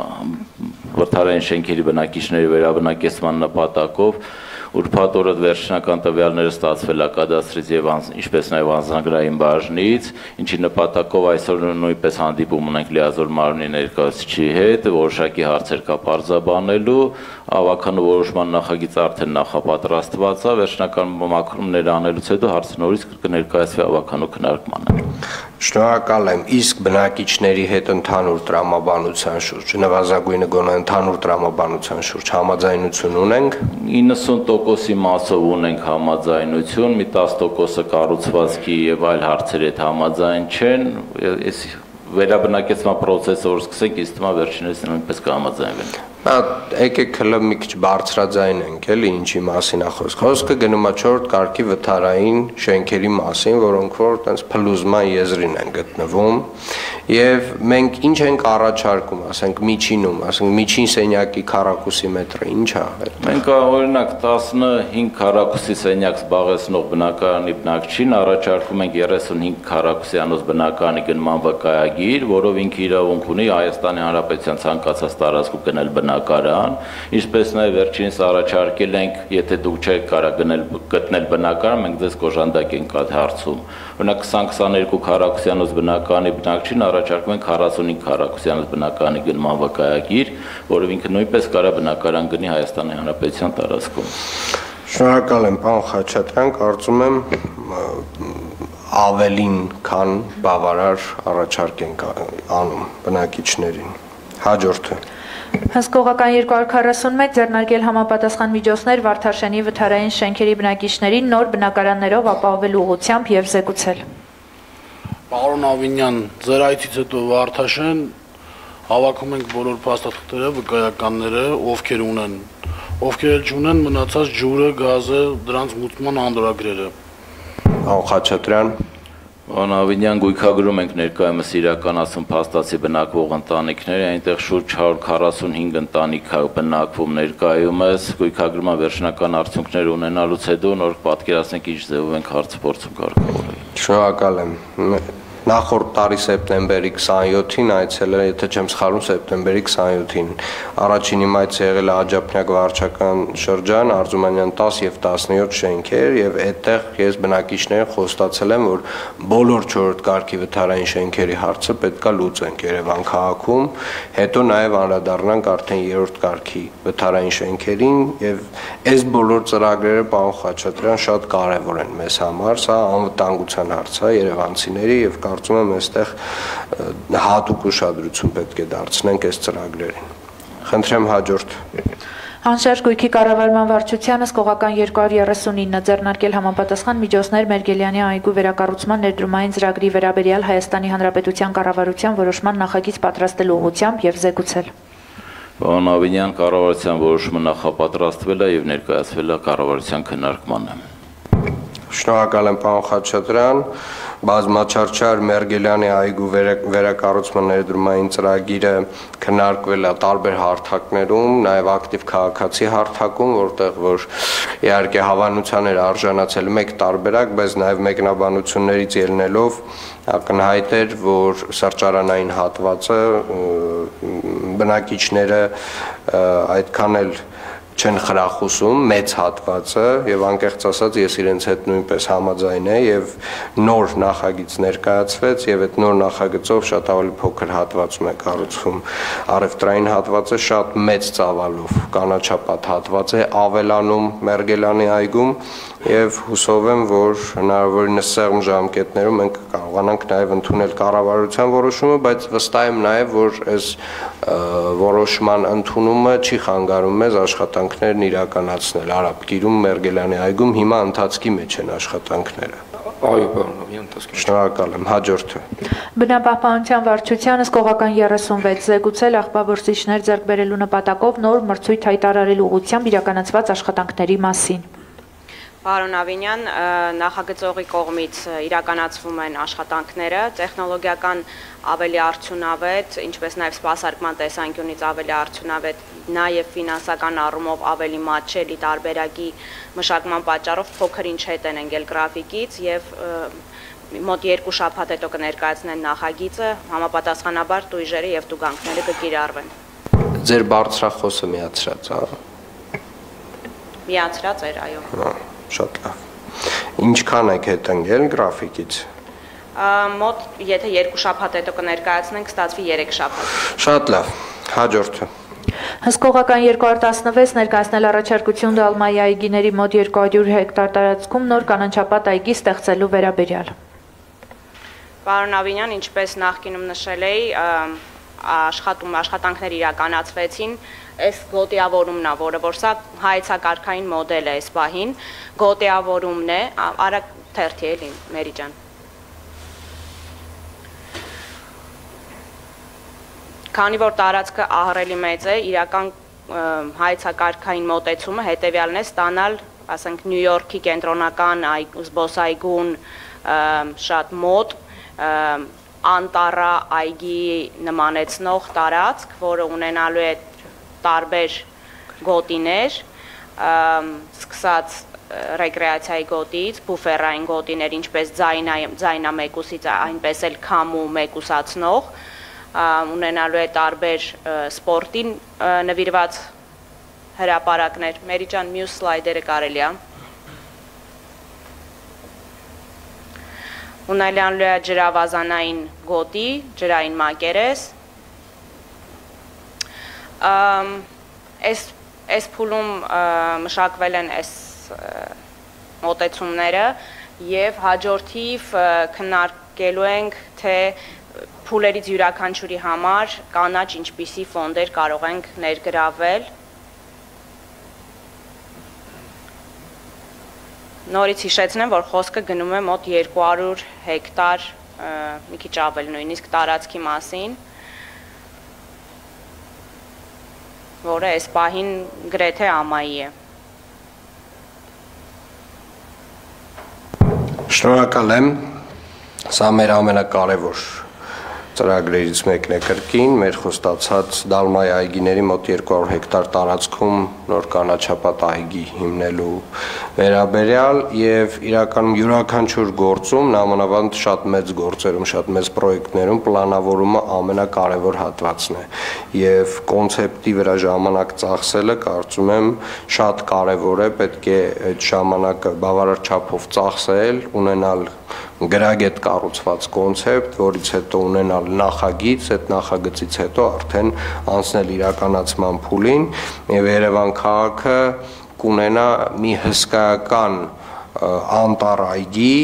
վթարային շենքերի բնակիչների վերաբնակեցման նպատակով ուրբաթ օրը վերջնական տվյալները ստացվել է կադաստրից եւ ինչպես նաեւ անձնագրային բաժնից, ինչի նպատակով այսօր նույնպես հանդիպում ունենք լիազոր մարմնի ներկայացուցիչի հետ, որոշակի հարցեր կա պարզաբանելու, ավականու որոշման նախագիծ արդեն նախապատրաստված է, վերջնական մաքրումներ անելուց հետո հարցը նորից կներկայացվի ավականու քննարկմանը։ Շնորհակալ եմ, իսկ բնակիչների հետ ընդհանուր տրամաբանության շուրջ, նվազագույնը գոնե ընդհանուր տրամաբանության շուրջ համաձայնություն ունենք։ իննսուն տոկոսի մասով ունենք համաձայնություն, մի տասը տոկոսը կառուցվածքի եւ այլ հարցերի հետ համաձայն չեն, այս վերաբնակեցման process-ը որ սկսենք, իսկ հիմա վերջինս նույնպես կհամաձայնվեն։ Եկեք հլը մի քիչ բարձրաձայնենք, էլի ինչի մասին է խոսքը։ Խոսքը գնում է չորրորդ կարգի վթարային շենքերի մասին, որոնք որ տենց փլուզման եզրին են գտնվում, եւ մենք ինչ ենք առաջարկում, ասենք միջինում, ասենք միջին սենյակի քառակուսի մետրը ինչ է։ Մենք օրինակ տասնհինգ քառակուսի սենյակ զբաղեցնող բնակարանի բնակչին առաջարկում ենք երեսունհինգ քառակուսյանոց բնակարանի գնման վկայագիր, որով ինքը իրավունք ունի Հայաստանի Հանրապետության ցանկացած տարածքում գնել բնակարան, ինչպես նաև վերջինս առաջարկել ենք, եթե դուք չեք կարող գնել գտնել բնակարան, մենք ձեզ կոժանդակենք այդ հարցում։ Օրինակ քսան քսաներկու քառակուսյանոց բնակարանի բնակչին առաջարկում ենք քառասունհինգ քառակուսյանոց բնակարանի գնման վկայագիր, որով ինքը նույնպես կարող բնակարան գնի Հայաստանի Հանրապետության տարածքում։ Շնորհակալ եմ, պարոն Խաչատրյան, կարծում եմ ավելին, քան բավարար առաջարկ ենք անում բնակիչներին։ Հաջորդը Հսկողական երկու հարյուր քառասունմեկ ձեռնարկել համապատասխան միջոցներ Վարդաշենի վթարային շենքերի բնակիչներին նոր բնակարաններով ապահովելու ուղղությամբ եւ զեկուցել։ Պարոն Ավինյան, ձեր այցից հետո Վարդաշեն հավաքում ենք բոլոր փաստաթղթերը, վկայականները, ովքեր ունեն, ովքեր չունեն մնացած ջուրը, գազը, դրանց մուծման անդրագրերը։ Պարոն Խաչատրյան, Պարոն Ավինյան, գույքագրում ենք ներկայումս իրականացում փաստացի բնակվող ընտանիքները, այնտեղ շուրջ հարյուր քառասունհինգ ընտանիք բնակվում ներկայումս, գույքագրման վերջնական արդյունքներ ունենալուց հետո նոր պատկերացնենք ինչ ձևով ենք հարցը փորձում կարգավորել։ Շնորհակալ եմ։ Նախորդ տարի սեպտեմբերի քսանյոթին այցելել, եթե չեմ սխալվում, սեպտեմբերի քսանյոթին առաջին իմ այցը եղել է Աջափնյակ վարչական շրջան, Արզումանյան տաս եւ տասնյոթ շենքեր եւ այդտեղ ես բնակիչներին խոստացել եմ, որ բոլոր չորրորդ կարգի վթարային շենքերի հարցը պետքա լուծենք Երևան քաղաքում, հետո նաեւ անդրադառնանք արդեն երրորդ կարգի վթարային շենքերին եւ այս բոլոր ծրագրերը, պարոն Խաչատրյան, շատ կարեւոր են մեզ համար, սա անվտանգության հարց է երևանցիների եւ կարծում եմ այստեղ հատուկ ուշադրություն պետք է դարձնենք այս ծրագրերին։ Խնդրեմ հաջորդ։ Անշարժ գույքի կառավարման վարչությանը հսկողական երկու հարյուր երեսունինը ձեռնարկել համապատասխան միջոցներ Մերգելյանի այգու վերակառուցման ներդրումային ծրագրի վերաբերյալ Հայաստանի Հանրապետության կառավարության որոշման նախագիծ պատրաստելու ուղղությամբ եւ զեկուցել։ Պարոն Ավինյան, կառավարության որոշումը նախապատրաստվել է եւ ներկայացվել է կառավարության քննարկմանը։ Շնորհակալ եմ, պարոն Խաչատրյան։ Բազմաչարչար Մերգելյանի այգու վերակառուցման ներդրումային ծրագիրը քննարկվել է տարբեր հարթակներում, նաև ակտիվ քաղաքացի հարթակում, որտեղ որ իհարկե հավանության էր արժանացել մեկ տարբերակ, բայց նաև մեկնաբանություններից ելնելով ակնհայտ էր, որ սրճարանային հատվածը բնակիչները այդքան էլ չեն խրախուսում մեծ հատվածը եւ անկեղծ ասած ես իրենց հետ նույնպես համաձայն եմ եւ նոր նախագիծ ներկայացվեց եւ այդ նոր նախագծով շատ ավելի փոքր հատվածում է կառուցվում առևտրային հատվածը շատ մեծ ծավալով կանաչապատ հատված է ավելանում Մերգելյանի այգում եւ հուսով եմ որ հնարավորինս սեղմ ժամկետներում մենք կարողանանք նաեւ ընդունել կառավարության որոշումը բայց վստահ եմ նաեւ որ այս որոշման ընդունումը չի խանգարում մեզ աշխատանքներն իրականացնել Արաբկիրում Մերգելյանի այգում հիմա ընթացքի մեջ են աշխատանքները։ Այո, պարոն Ավինյան, ընթացքի։ Շնորհակալ եմ, հաջորդը։ Բնապահպանության վարչությանը հսկողական երեսունվեց զեկուցել աղբաբրծիչներ ձեռք բերելու նպատակով նոր մրցույթ հայտարարելու ուղղությամբ իրականացված աշխատանքների մասին։ Պարոն Ավինյան, նախագծողի կողմից իրականացվում են աշխատանքները, տեխնոլոգիական ավելի արդյունավետ, ինչպես նաև սպասարկման տեսանկյունից ավելի արդյունավետ, նաև ֆինանսական առումով ավելի մատչելի տարբերակի մշակման պատճառով փոքր ինչ հետ են ընկել գրաֆիկից եւ մոտ երկու շաբաթ հետո կներկայացնեն նախագիծը, համապատասխանաբար տույժերը եւ տուգանքները կկիրառվեն։ Ձեր բարձրախոսը միացրած, հա։ Միացրած էր, այո։ Շատ լավ։ Ինչքան եք հետ ընկել գրաֆիկից։ Մոտ, եթե երկու շաբաթ հետո կներկայացնենք, կստացվի երեք շաբաթ։ Շատ լավ։ Հաջորդը։ Հսկողական երկու հարյուր տասնվեց ներկայացնել առաջարկություն Դալմայի այգիների մոտ երկու հարյուր հեկտար տարածքում նոր կանաչապատ այգի ստեղծելու վերաբերյալ։ Պարոն Ավինյան, ինչպես նախկինում նշել էի, աշխատում աշխատանքներ իրականացվեցին, այս գոտիավորումն է, որը որ սա հայեցակարգային մոդել է այս պահին, գոտիավորումն է, արագ թերթի էլի, Մերի ջան։ Քանի որ տարածքը ահռելի մեծ է, իրական հայեցակարգային մոտեցումը հետևյալն է ստանալ, ասենք Նյու Յորքի կենտրոնական զբոսայգուն շատ մոտ անտառա այգի նմանեցնող տարածք, որը ունենալու է տարբեր գոտիներ, սկսած ռեկրեացիայի գոտից, բուֆերային գոտիներ, ինչպես ձայնամեկուսից, այնպես էլ քամու մեկուսացնող, ունենալու է տարբեր սպորտին նվիրված հրապարակներ։ Մերի ջան, մյուս սլայդերը կարելի է։ Ունենալու է ջրավազանային գոտի, ջրային մակերես։ Այս փուլում մշակվել են այս մոտեցումները, եւ հաջորդիվ քննարկելու ենք, թե փուլերից յուրաքանչյուրի համար կանաչ ինչպիսի ֆոնդեր կարող ենք ներգրավել։ Նորից հիշեցնեմ, որ խոսքը գնում է մոտ երկու հարյուր հեկտար, մի քիչ ավել նույնիսկ տարածքի մասին, որը այս պահին գրեթե ամայի է։ Շնորհակալ եմ, սա մեր ամենակարևոր ծրագրերից մեկն է կրկին, մեր խոստացած Դալմայի այգիների մոտ երկու հարյուր հեկտար տարածքում նոր կանաչապատ այգի հիմնելու վերաբերյալ եւ իրականում յուրաքանչյուր գործում, նամանավանդ շատ մեծ գործերում, շատ մեծ պրոյեկտներում պլանավորումը ամենակարևոր հատվածն է եւ կոնցեպտի վրա ժամանակ ծախսելը կարծում եմ շատ կարևոր է, պետք է այդ ժամանակը բավարար չափով ծախսել, ունենալ գրագետ կառուցված կոնցեպտ, որից հետո ունենալ նախագիծ, այդ նախագծից հետո արդեն անցնել իրականացման փուլին եւ Երևան քաղաքը կունենա մի հսկայական անտառ այգի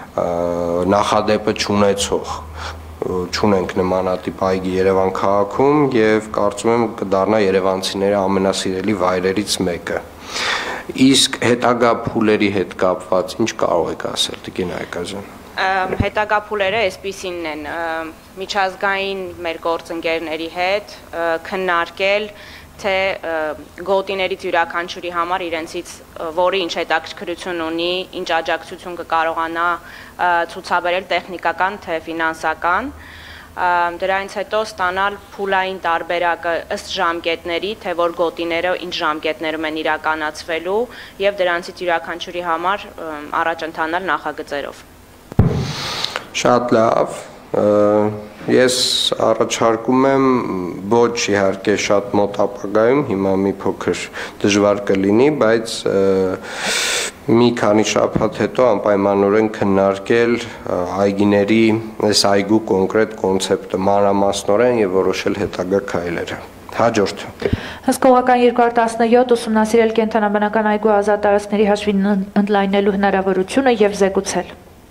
նախադեպը չունեցող չունենք նմանատիպ այգի Երևան քաղաքում եւ կարծում եմ կդառնա երևանցիների ամենասիրելի վայրերից մեկը։ Իսկ հետագա փուլերի հետ կապված ինչ կարող եք ասել, Տիկին Այգազյան։ Հետագա փուլերը այսպիսինն են, միջազգային մեր գործընկերների հետ քննարկել, թե գոտիներից յուրաքանչյուրի համար իրենցից որի ինչ հետաքրքրություն ունի, ինչ աջակցություն կկարողանա ցուցաբերել տեխնիկական թե ֆինանսական, դրանից հետո ստանալ փուլային տարբերակը ըստ ժամկետների, թե որ գոտիները ինչ ժամկետներում են իրականացվելու եւ դրանցից յուրաքանչյուրի համար առաջ ընթանալ նախագծերով։ Շատ լավ, ես առաջարկում եմ ոչ իհարկե շատ մոտ ապագայում, հիմա մի փոքր դժվար կլինի, բայց մի քանի շաբաթ հետո անպայմանորեն քննարկել այգիների, այս այգու կոնկրետ կոնցեպտը մանրամասնորեն եւ որոշել հետագա քայլերը։ Հաջորդ։ Հսկողական երկու հազար տասնյոթ ուսումնասիրել կենթանաբանական այգու ազատ տարածքների հաշվին ընդլայնելու հնարավորությունը եւ զեկուցել։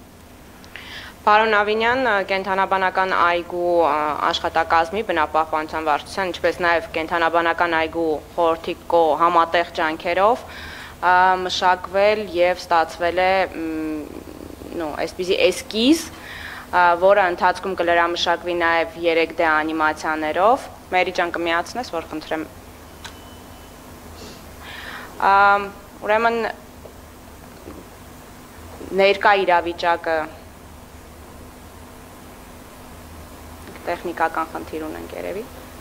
Պարոն Ավինյան, կենթանաբանական այգու աշխատակազմի բնապահպանության վարչության, ինչպես նաև կենթանաբանական այգու խորհրդի կո համատեղ ջանքերով մշակվել եւ ստացվել է նո, այսպիսի էսկիզ, որը ընթացքում կլրամշակվի նաև երեք դե անիմացիաներով։ Մերի ջան կմիացնես, որ խնդրեմ։ Ուրեմն ներկա իրավիճակը տեխնիկական խնդիր ունենք երևի։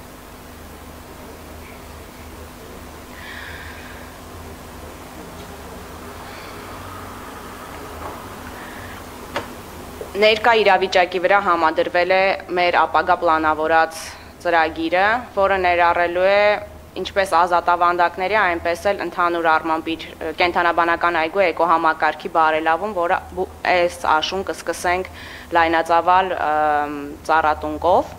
Ներկա իրավիճակի վրա համադրվել է մեր ապագա պլանավորած ծրագիրը, որը ներառելու է ինչպես ազատավանդակների, այնպես էլ ընդհանուր առմամբ իր կենթանաբանական այգու էկոհամակարգի բարելավում, որը այս աշուն կսկսենք լայնածավալ ծառատունկով։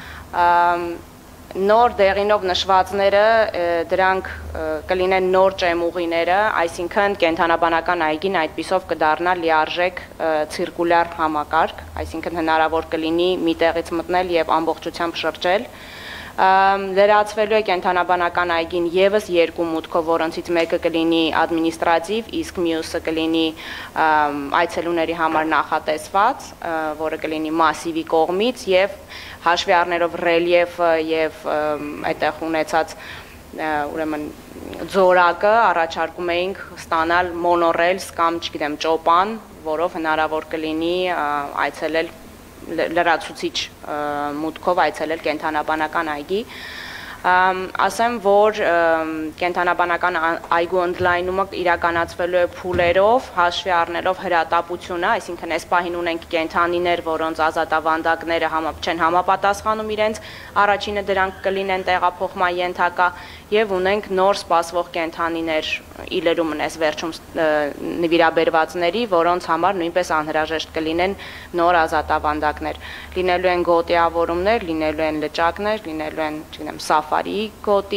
Նոր դեղինով նշվածները դրանք կլինեն նոր ճեմուղիները, այսինքն կենթանաբանական այգին այդպիսով կդառնա լիարժեք ցիրկուլյար համակարգ, այսինքն հնարավոր կլինի մի տեղից մտնել եւ ամբողջությամբ շրջել։ Լրացվելու է կենթանաբանական այգին եւս երկու մուտքով, որոնցից մեկը կլինի ադմինիստրատիվ, իսկ մյուսը կլինի այցելուների համար նախատեսված, որը կլինի մասիվի կողմից եւ հաշվի առնելով ռելիեֆը եւ այդտեղ ունեցած ուրեմն ձորակը առաջարկում էինք ստանալ մոնորելս կամ, չգիտեմ, ճոպան, որով հնարավոր կլինի այցելել լրացուցիչ մուտքով այցելել կենթանաբանական այգի։ Ասեմ, որ կենթանաբանական այգու ընդլայնումը իրականացվելու է փուլերով, հաշվի առնելով հրատապությունը, այսինքն այս պահին ունենք կենթանիներ, որոնց ազատավանդակները չեն համապատասխանում իրենց, առաջինը դրանք կլինեն տեղափոխման ենթակա եւ ունենք նոր սպասվող կենթանիներ իլերումն այս վերջում նվիրաբերվածների, որոնց համար նույնպես անհրաժեշտ կլինեն նոր ազատավանդակներ։ Լինելու են գոտիավորումներ, լինելու են լճակներ, լինելու են, չգիտեմ, սաֆարի գոտի,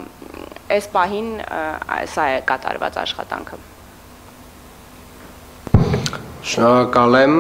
այս պահին սա է կատարված աշխատանքը։ Շնորհակալ եմ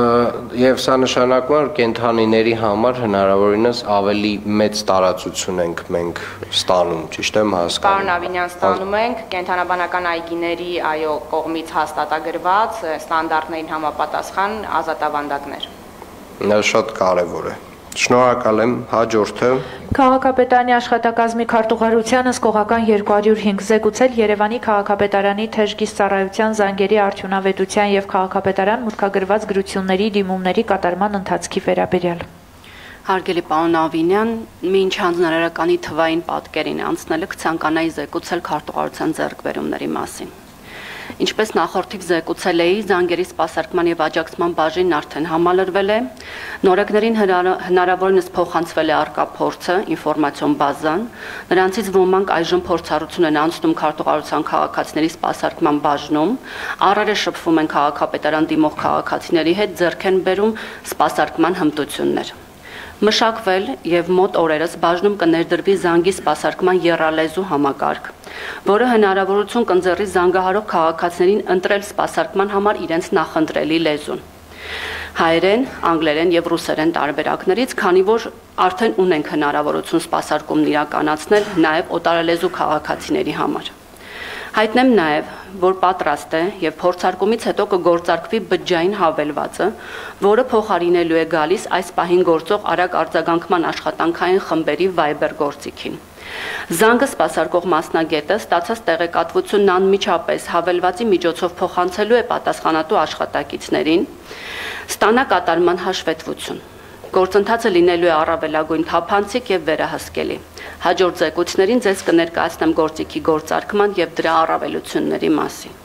եւ սա նշանակում է որ կենթանիների համար հնարավորինս ավելի մեծ տարածություն ենք մենք ստանում, ճիշտ եմ հասկանում։ Պարոն Ավինյան, ստանում ենք կենթանաբանական այգիների այո կողմից հաստատագրված ստանդարտներին համապատասխան ազատավանդակներ։ Դա շատ կարեւոր է։ Շնորհակալ եմ, հաջորդը։ Քաղաքապետարանի աշխատակազմի քարտուղարությանը սկողական երկու հարյուր հինգ զեկուցել Երևանի քաղաքապետարանի թեժգիս ծառայության զանգերի արդյունավետության եւ քաղաքապետարան մուտքագրված գրությունների դիմումների կատարման ընթացքի վերաբերյալ։ Հարգելի պարոն Ավինյան, մինչ հանձնարարականի թվային պատկերին անցնելը կցանկանայի զեկուցել քարտուղարության ձեռքբերումների մասին։ Ինչպես նախորդիվ զեկուցել էի, զանգերի սպասարկման եւ աջակցման բաժինն արդեն համալրվել է, նորեկներին հնարավորինս փոխանցվել է արկա փորձը, ինֆորմացիոն բազան, նրանցից ոմանք այժմ փորձառություն են անցնում քարտուղարության քաղաքացիների սպասարկման բաժնում, առայժմ շփվում են քաղաքապետարան դիմող քաղաքացիների հետ, ձեռք են բերում սպասարկման հմտություններ։ Մշակվել եւ մոտ օրերս բաժնում կներդրվի զանգի սպասարկման եռալեզու համակարգ, որը հնարավորություն կընձեռի զանգահարող քաղաքացիներին ընտրել սպասարկման համար իրենց նախընտրելի լեզուն։ Հայերեն, անգլերեն եւ ռուսերեն տարբերակներից, քանի որ արդեն ունենք հնարավորություն սպասարկումն իրականացնել նաեւ օտարալեզու քաղաքացիների համար։ Հայտնեմ նաև, որ պատրաստ է եւ փորձարկումից հետո կգործարկվի բջջային հավելվածը, որը փոխարինելու է գալիս այս պահին գործող արագ արձագանքման աշխատանքային խմբերի Viber գործիքին։ Զանգը սպասարկող մասնագետը ստացած տեղեկատվությունն անմիջապես հավելվածի միջոցով փոխանցելու է պատասխանատու աշխատակիցներին, ստանա կատարման հաշվետվություն։ Գործընթացը լինելու է առավելագույն թափանցիկ եւ վերահսկելի։ Հաջորդ զեկույցներին ձեզ կներկայացնեմ գործիքի գործարկման եւ դրա առավելությունների մասին։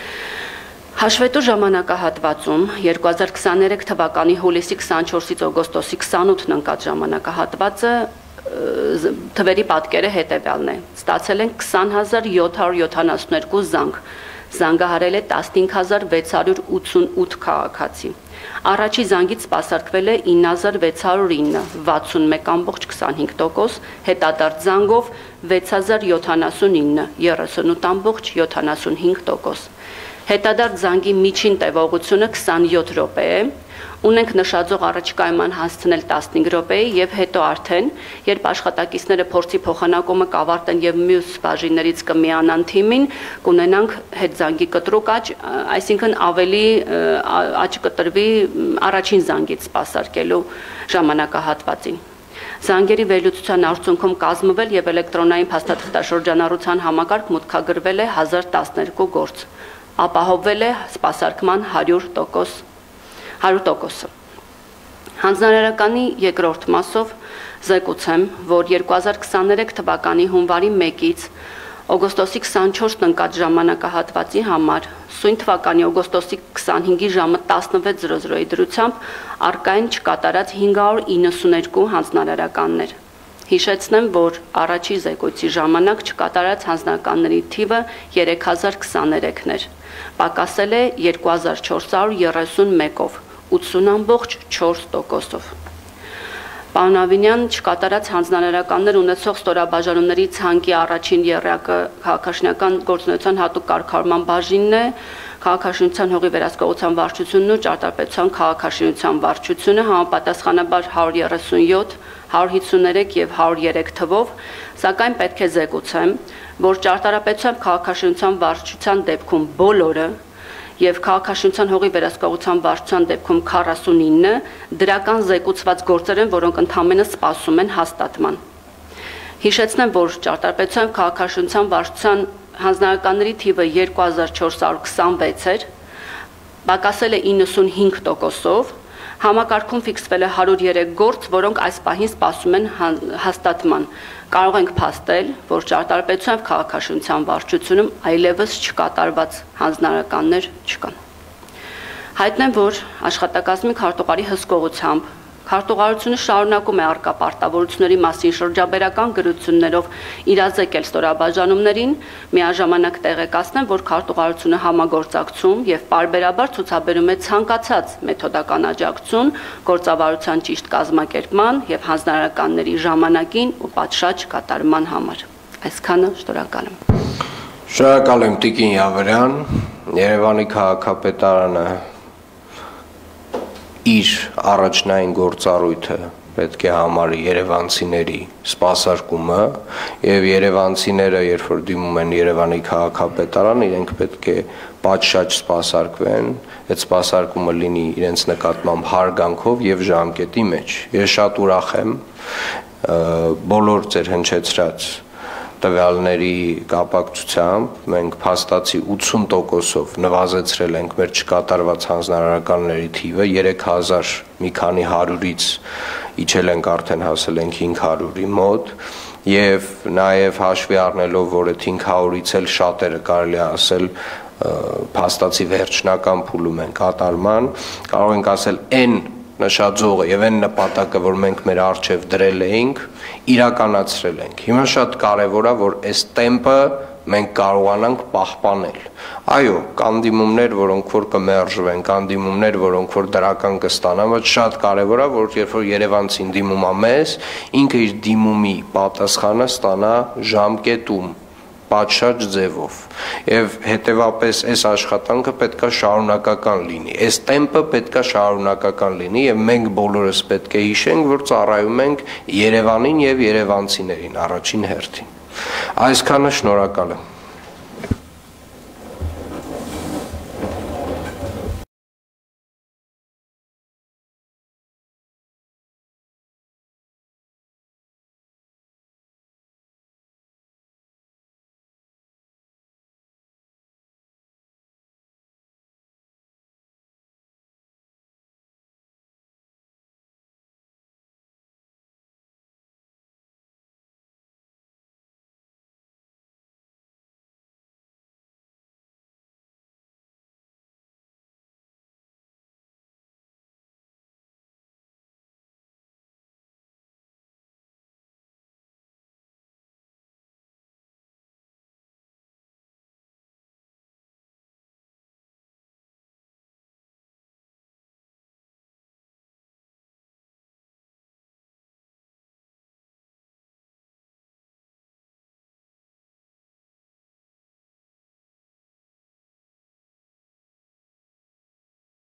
Հաշվետու ժամանակահատվածում երկու հազար քսաներեք թվականի հուլիսի քսանչորսից օգոստոսի քսանութն ընկած ժամանակահատվածը թվերի պատկերը հետևյալն է։ Ստացել են քսան հազար յոթ հարյուր յոթանասունհինգ զանգ, զանգահարել է տասնհինգ հազար վեց հարյուր ութսունութ քաղաքացի։ Առաջի զանգից սպասարկվել է ինը հազար վեց հարյուր ինը, վաթսունմեկ կամբողջ քսանհինգ տոկոս, հետադարձ զանգով վեց հազար յոթանասունինը, երեսունութ կամբողջ յոթանասունհինգ տոկոս։ Հետադարձ զանգի միջին տևողությունը քսանյոթ րոպե է, ունենք նշաձող առաջիկայման հասցնել տասնհինգ րոպեի եւ հետո արդեն, երբ աշխատակիցները փորձի փոխանակումը կավարտեն եւ մյուս բաժիններից կմիանան թիմին, կունենանք հետզանգի կտրուկ աճ, այսինքն ավելի աճ կտրվի առաջին զանգից սպասարկելու ժամանակահատվածին։ Զանգերի վերլուծության արդյունքում կազմվել եւ էլեկտրոնային փաստաթղթաշրջանառության համակարգ մուտքագրվել է հազար տասներկու գործ, ապահովվել է սպասարկման հարյուր տոկոսը։ Հանձնարարականի երկրորդ մասով զեկուցեմ, որ երկու հազար քսաներեք թվականի հունվարի մեկից օգոստոսի քսանչորսն ընկած ժամանակահատվածի համար սույն թվականի օգոստոսի քսանհինգի ժամը տասնվեց զրո զրոյի դրությամբ արկային չկատարած հինգ հարյուր իննսուներկու հանձնարարականներ։ Հիշեցնեմ, որ առաջի զեկույցի ժամանակ չկատարած հանձնարարականների թիվը երեք հազար քսաներեքն էր, պակասել է երկու հազար չորս հարյուր երեսունմեկով, ութսուն կամբողջ չորս տոկոսով։ Պարոն Ավինյան, չկատարած հանձնարարականներ ունեցող ստորաբաժանումների ցանկի առաջին եռյակը քաղաքաշինական գործունեության հատուկ կարգավորման բաժինն է, քաղաքաշինության հողի վերահսկողության վարչությունն ու ճարտարապետության քաղաքաշինության վարչությունը համապատասխանաբար հարյուր երեսունյոթ, հարյուր հիսուներեք եւ հարյուր երեք թվով, սակայն պետք է զեկուցեմ, որ ճարտարապետության քաղաքաշինության վարչության դեպքում բոլորը եւ քաղաքաշինության հողի վերահսկողության վարչության դեպքում քառասունինը դրական զեկուցված գործեր են, որոնք ընդհանրապես սպասում են հաստատման։ Հիշեցնեմ, որ ճարտարապետության քաղաքաշինության վարչության հանձնարարականների թիվը երկու հազար չորս հարյուր քսանվեց էր, պակասել է իննսունհինգ տոկոսով, համակարգում ֆիքսվել է հարյուր երեք գործ, որոնք այս պահին սպասում են հաստատման։ Կարող ենք փաստել, որ ճարտարապետության եւ քաղաքաշինության վարչությունում այլևս չկատարված հանձնարարականներ չկան։ Հայտնեմ, որ աշխատակազմի քարտուղարի հսկողությամբ քարտուղարությունը շարունակում է արկա պարտավորությունների մասին շրջաբերական գրություններով իրազեկել ստորաբաժանումներին, միաժամանակ տեղեկացնեմ, որ քարտուղարությունը համագործակցում եւ պարբերաբար ցուցաբերում է ցանկացած մեթոդական աջակցություն գործավարության ճիշտ կազմակերպման եւ հանձնարարականների ժամանակին ու պատշաճ կատարման համար։ Այսքանը շնորհակալ եմ։ Շնորհակալ եմ Տիկին Յավրյան, Երևանի քաղաքապետարանը իր առաջնային գործառույթը պետք է համարի երևանցիների սպասարկումը եւ երևանցիները երբ որ դիմում են Երևանի քաղաքապետարան իրենք պետք է պատշաճ սպասարկվեն այդ սպասարկումը լինի իրենց նկատմամբ հարգանքով եւ ժամկետի մեջ ես շատ ուրախ եմ բոլոր ձեր հնչեցրած տվյալների կապակցությամբ մենք փաստացի ութսուն տոկոսով նվազեցրել ենք մեր չկատարված հանձնարարականների թիվը երեք հազար մի քանի հարյուրից իջել ենք արդեն հասել ենք հինգ հարյուրի մոտ եւ նաեւ հաշվի առնելով որ այդ հինգ հարյուրից էլ շատերը կարելի է ասել փաստացի վերջնական փուլում են կատարման կարող ենք ասել այն նշաձողը եւ այն նպատակը որ մենք մեր արժեվ դրել էինք իրականացրել ենք հիմա շատ կարեւոր է որ այս տեմպը մենք կարողանանք պահպանել այո կան դիմումներ որոնք որ կմերժվեն կան դիմումներ որոնք որ դրական կստանան բայց շատ կարեւոր է որ երբ որ Երևանցին դիմում է մեզ ինքը իր դիմումի պատասխանը ստանա ժամկետում պատշաճ ձևով եւ հետեւապես այս աշխատանքը պետքա շարունակական լինի այս տեմպը պետքա շարունակական լինի եւ մենք բոլորս պետք է հիշենք որ ծառայում ենք Երևանին եւ երևանցիներին առաջին հերթին այսքանը շնորհակալ եմ